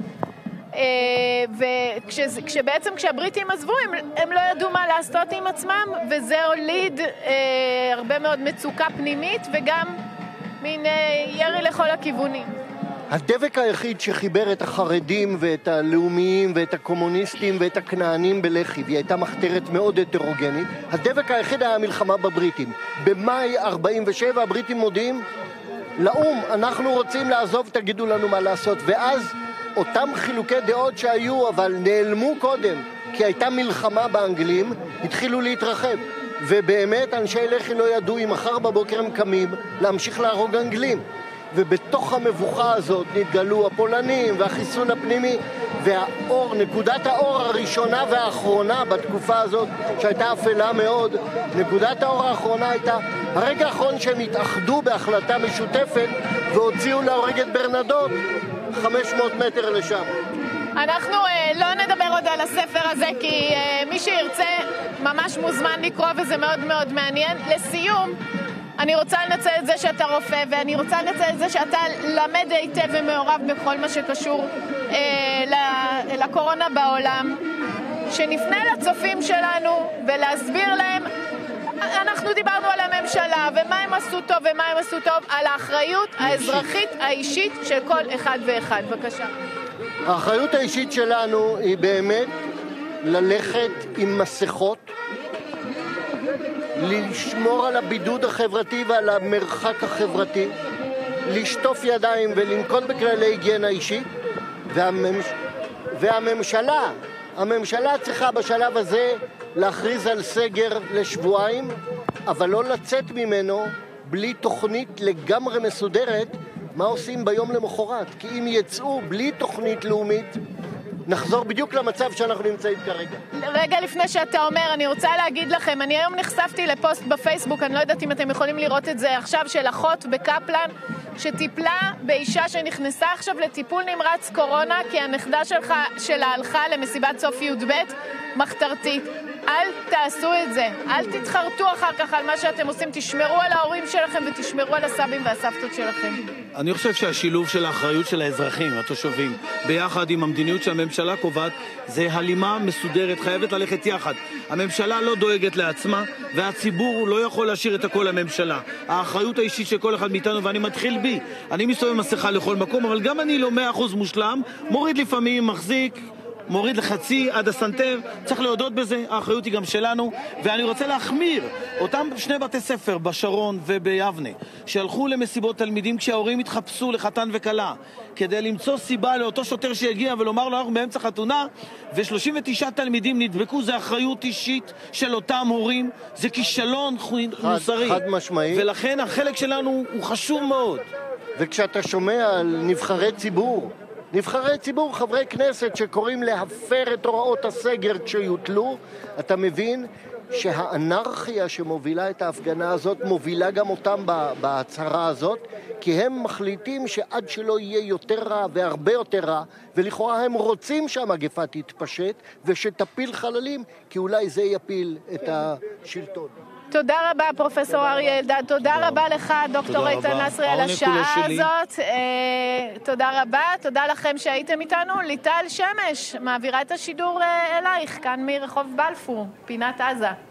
Speaker 1: וכשבעצם כשהבריטים עזבו הם, הם לא ידעו מה לעשות עם עצמם, וזה הוליד הרבה מאוד מצוקה פנימית וגם מין ירי לכל הכיוונים.
Speaker 9: הדבק היחיד שחיבר את החרדים ואת הלאומיים ואת הקומוניסטים ואת הכנענים בלח"י, והיא הייתה מחתרת מאוד הטרוגנית, הדבק היחיד היה המלחמה בבריטים. במאי ארבעים ושבע הבריטים מודיעים לאום, אנחנו רוצים לעזוב, תגידו לנו מה לעשות. ואז אותם חילוקי דעות שהיו אבל נעלמו קודם כי הייתה מלחמה באנגלים, התחילו להתרחב. ובאמת אנשי לח"י לא ידעו אם מחר בבוקר הם קמים להמשיך להרוג אנגלים. ובתוך המבוכה הזאת נתגלו הפולנים והחיסול הפנימי, והאור, נקודת האור הראשונה והאחרונה בתקופה הזאת שהייתה אפלה מאוד, נקודת האור האחרונה הייתה הרגע האחרון שהם התאחדו בהחלטה משותפת והוציאו להורג את ברנדות חמש מאות מטר לשם.
Speaker 1: אנחנו אה, לא נדבר עוד על הספר הזה, כי אה, מי שירצה ממש מוזמן לקרוא, וזה מאוד מאוד מעניין. לסיום, אני רוצה לנצל את זה שאתה רופא, ואני רוצה לנצל את זה שאתה למד היטב ומעורב בכל מה שקשור אה, לקורונה בעולם, שנפנה לצופים שלנו ולהסביר להם, אנחנו דיברנו על הממשלה ומה הם עשו טוב ומה הם עשו טוב, על האחריות האזרחית האישית של כל אחד ואחד. בבקשה.
Speaker 9: האחריות האישית שלנו היא באמת ללכת עם מסכות, לשמור על הבידוד החברתי ועל המרחק החברתי, לשטוף ידיים ולנקוט בכללי היגיינה אישית, והממש... והממשלה, הממשלה צריכה בשלב הזה להכריז על סגר לשבועיים, אבל לא לצאת ממנו בלי תוכנית לגמרי מסודרת מה עושים ביום למחרת. כי אם יצאו בלי תוכנית לאומית, נחזור בדיוק למצב שאנחנו נמצאים כרגע.
Speaker 1: רגע לפני שאתה אומר, אני רוצה להגיד לכם, אני היום נחשפתי לפוסט בפייסבוק, אני לא יודעת אם אתם יכולים לראות את זה עכשיו, של אחות בקפלן, שטיפלה באישה שנכנסה עכשיו לטיפול נמרץ קורונה, כי הנכדה שלך, שלה הלכה למסיבת סוף י"ב מחתרתית. אל תעשו את זה. אל תתחרטו אחר כך על מה שאתם עושים. תשמרו על ההורים שלכם ותשמרו על הסבים והסבתות שלכם.
Speaker 2: אני חושב שהשילוב של האחריות של האזרחים, התושבים, ביחד עם המדיניות שהממשלה קובעת, זה הלימה מסודרת, חייבת ללכת יחד. הממשלה לא דואגת לעצמה, והציבור לא יכול להשאיר את הכל לממשלה. האחריות האישית של כל אחד מאיתנו, ואני מתחיל בי. אני מסתובב מסכה לכל מקום, אבל גם אני לא מאה אחוז מושלם, מוריד לפעמים, מחזיק, מוריד לחצי עד הסנטר, צריך להודות בזה, האחריות היא גם שלנו, ואני רוצה להחמיר אותם שני בתי ספר בשרון וביבנה, שהלכו למסיבות תלמידים כשההורים התחפשו לחתן וכלה, כדי למצוא סיבה לאותו שוטר שיגיע ולומר לו אנחנו באמצע חתונה, ו-שלושים ותשעה תלמידים נדבקו, זה אחריות אישית של אותם הורים, זה כישלון מוסרי.
Speaker 9: חד משמעי.
Speaker 2: ולכן החלק שלנו הוא חשוב מאוד.
Speaker 9: וכשאתה שומע על נבחרי ציבור, נבחרי ציבור, חברי כנסת שקוראים להפר את הוראות הסגר כשיוטלו, אתה מבין שהאנרכיה שמובילה את ההפגנה הזאת מובילה גם אותם בהצהרה הזאת, כי הם מחליטים שעד שלא יהיה יותר רע והרבה יותר רע, ולכאורה הם רוצים שהמגפה תתפשט ושתפיל חללים, כי אולי זה יפיל את השלטון.
Speaker 1: תודה רבה, פרופסור אריה אלדד. תודה רבה לך, דוקטור איתן נסרי, על השעה הזאת. תודה רבה. תודה לכם שהייתם איתנו. ליטל שמש מעבירה את השידור אלייך, כאן מרחוב בלפור, פינת עזה.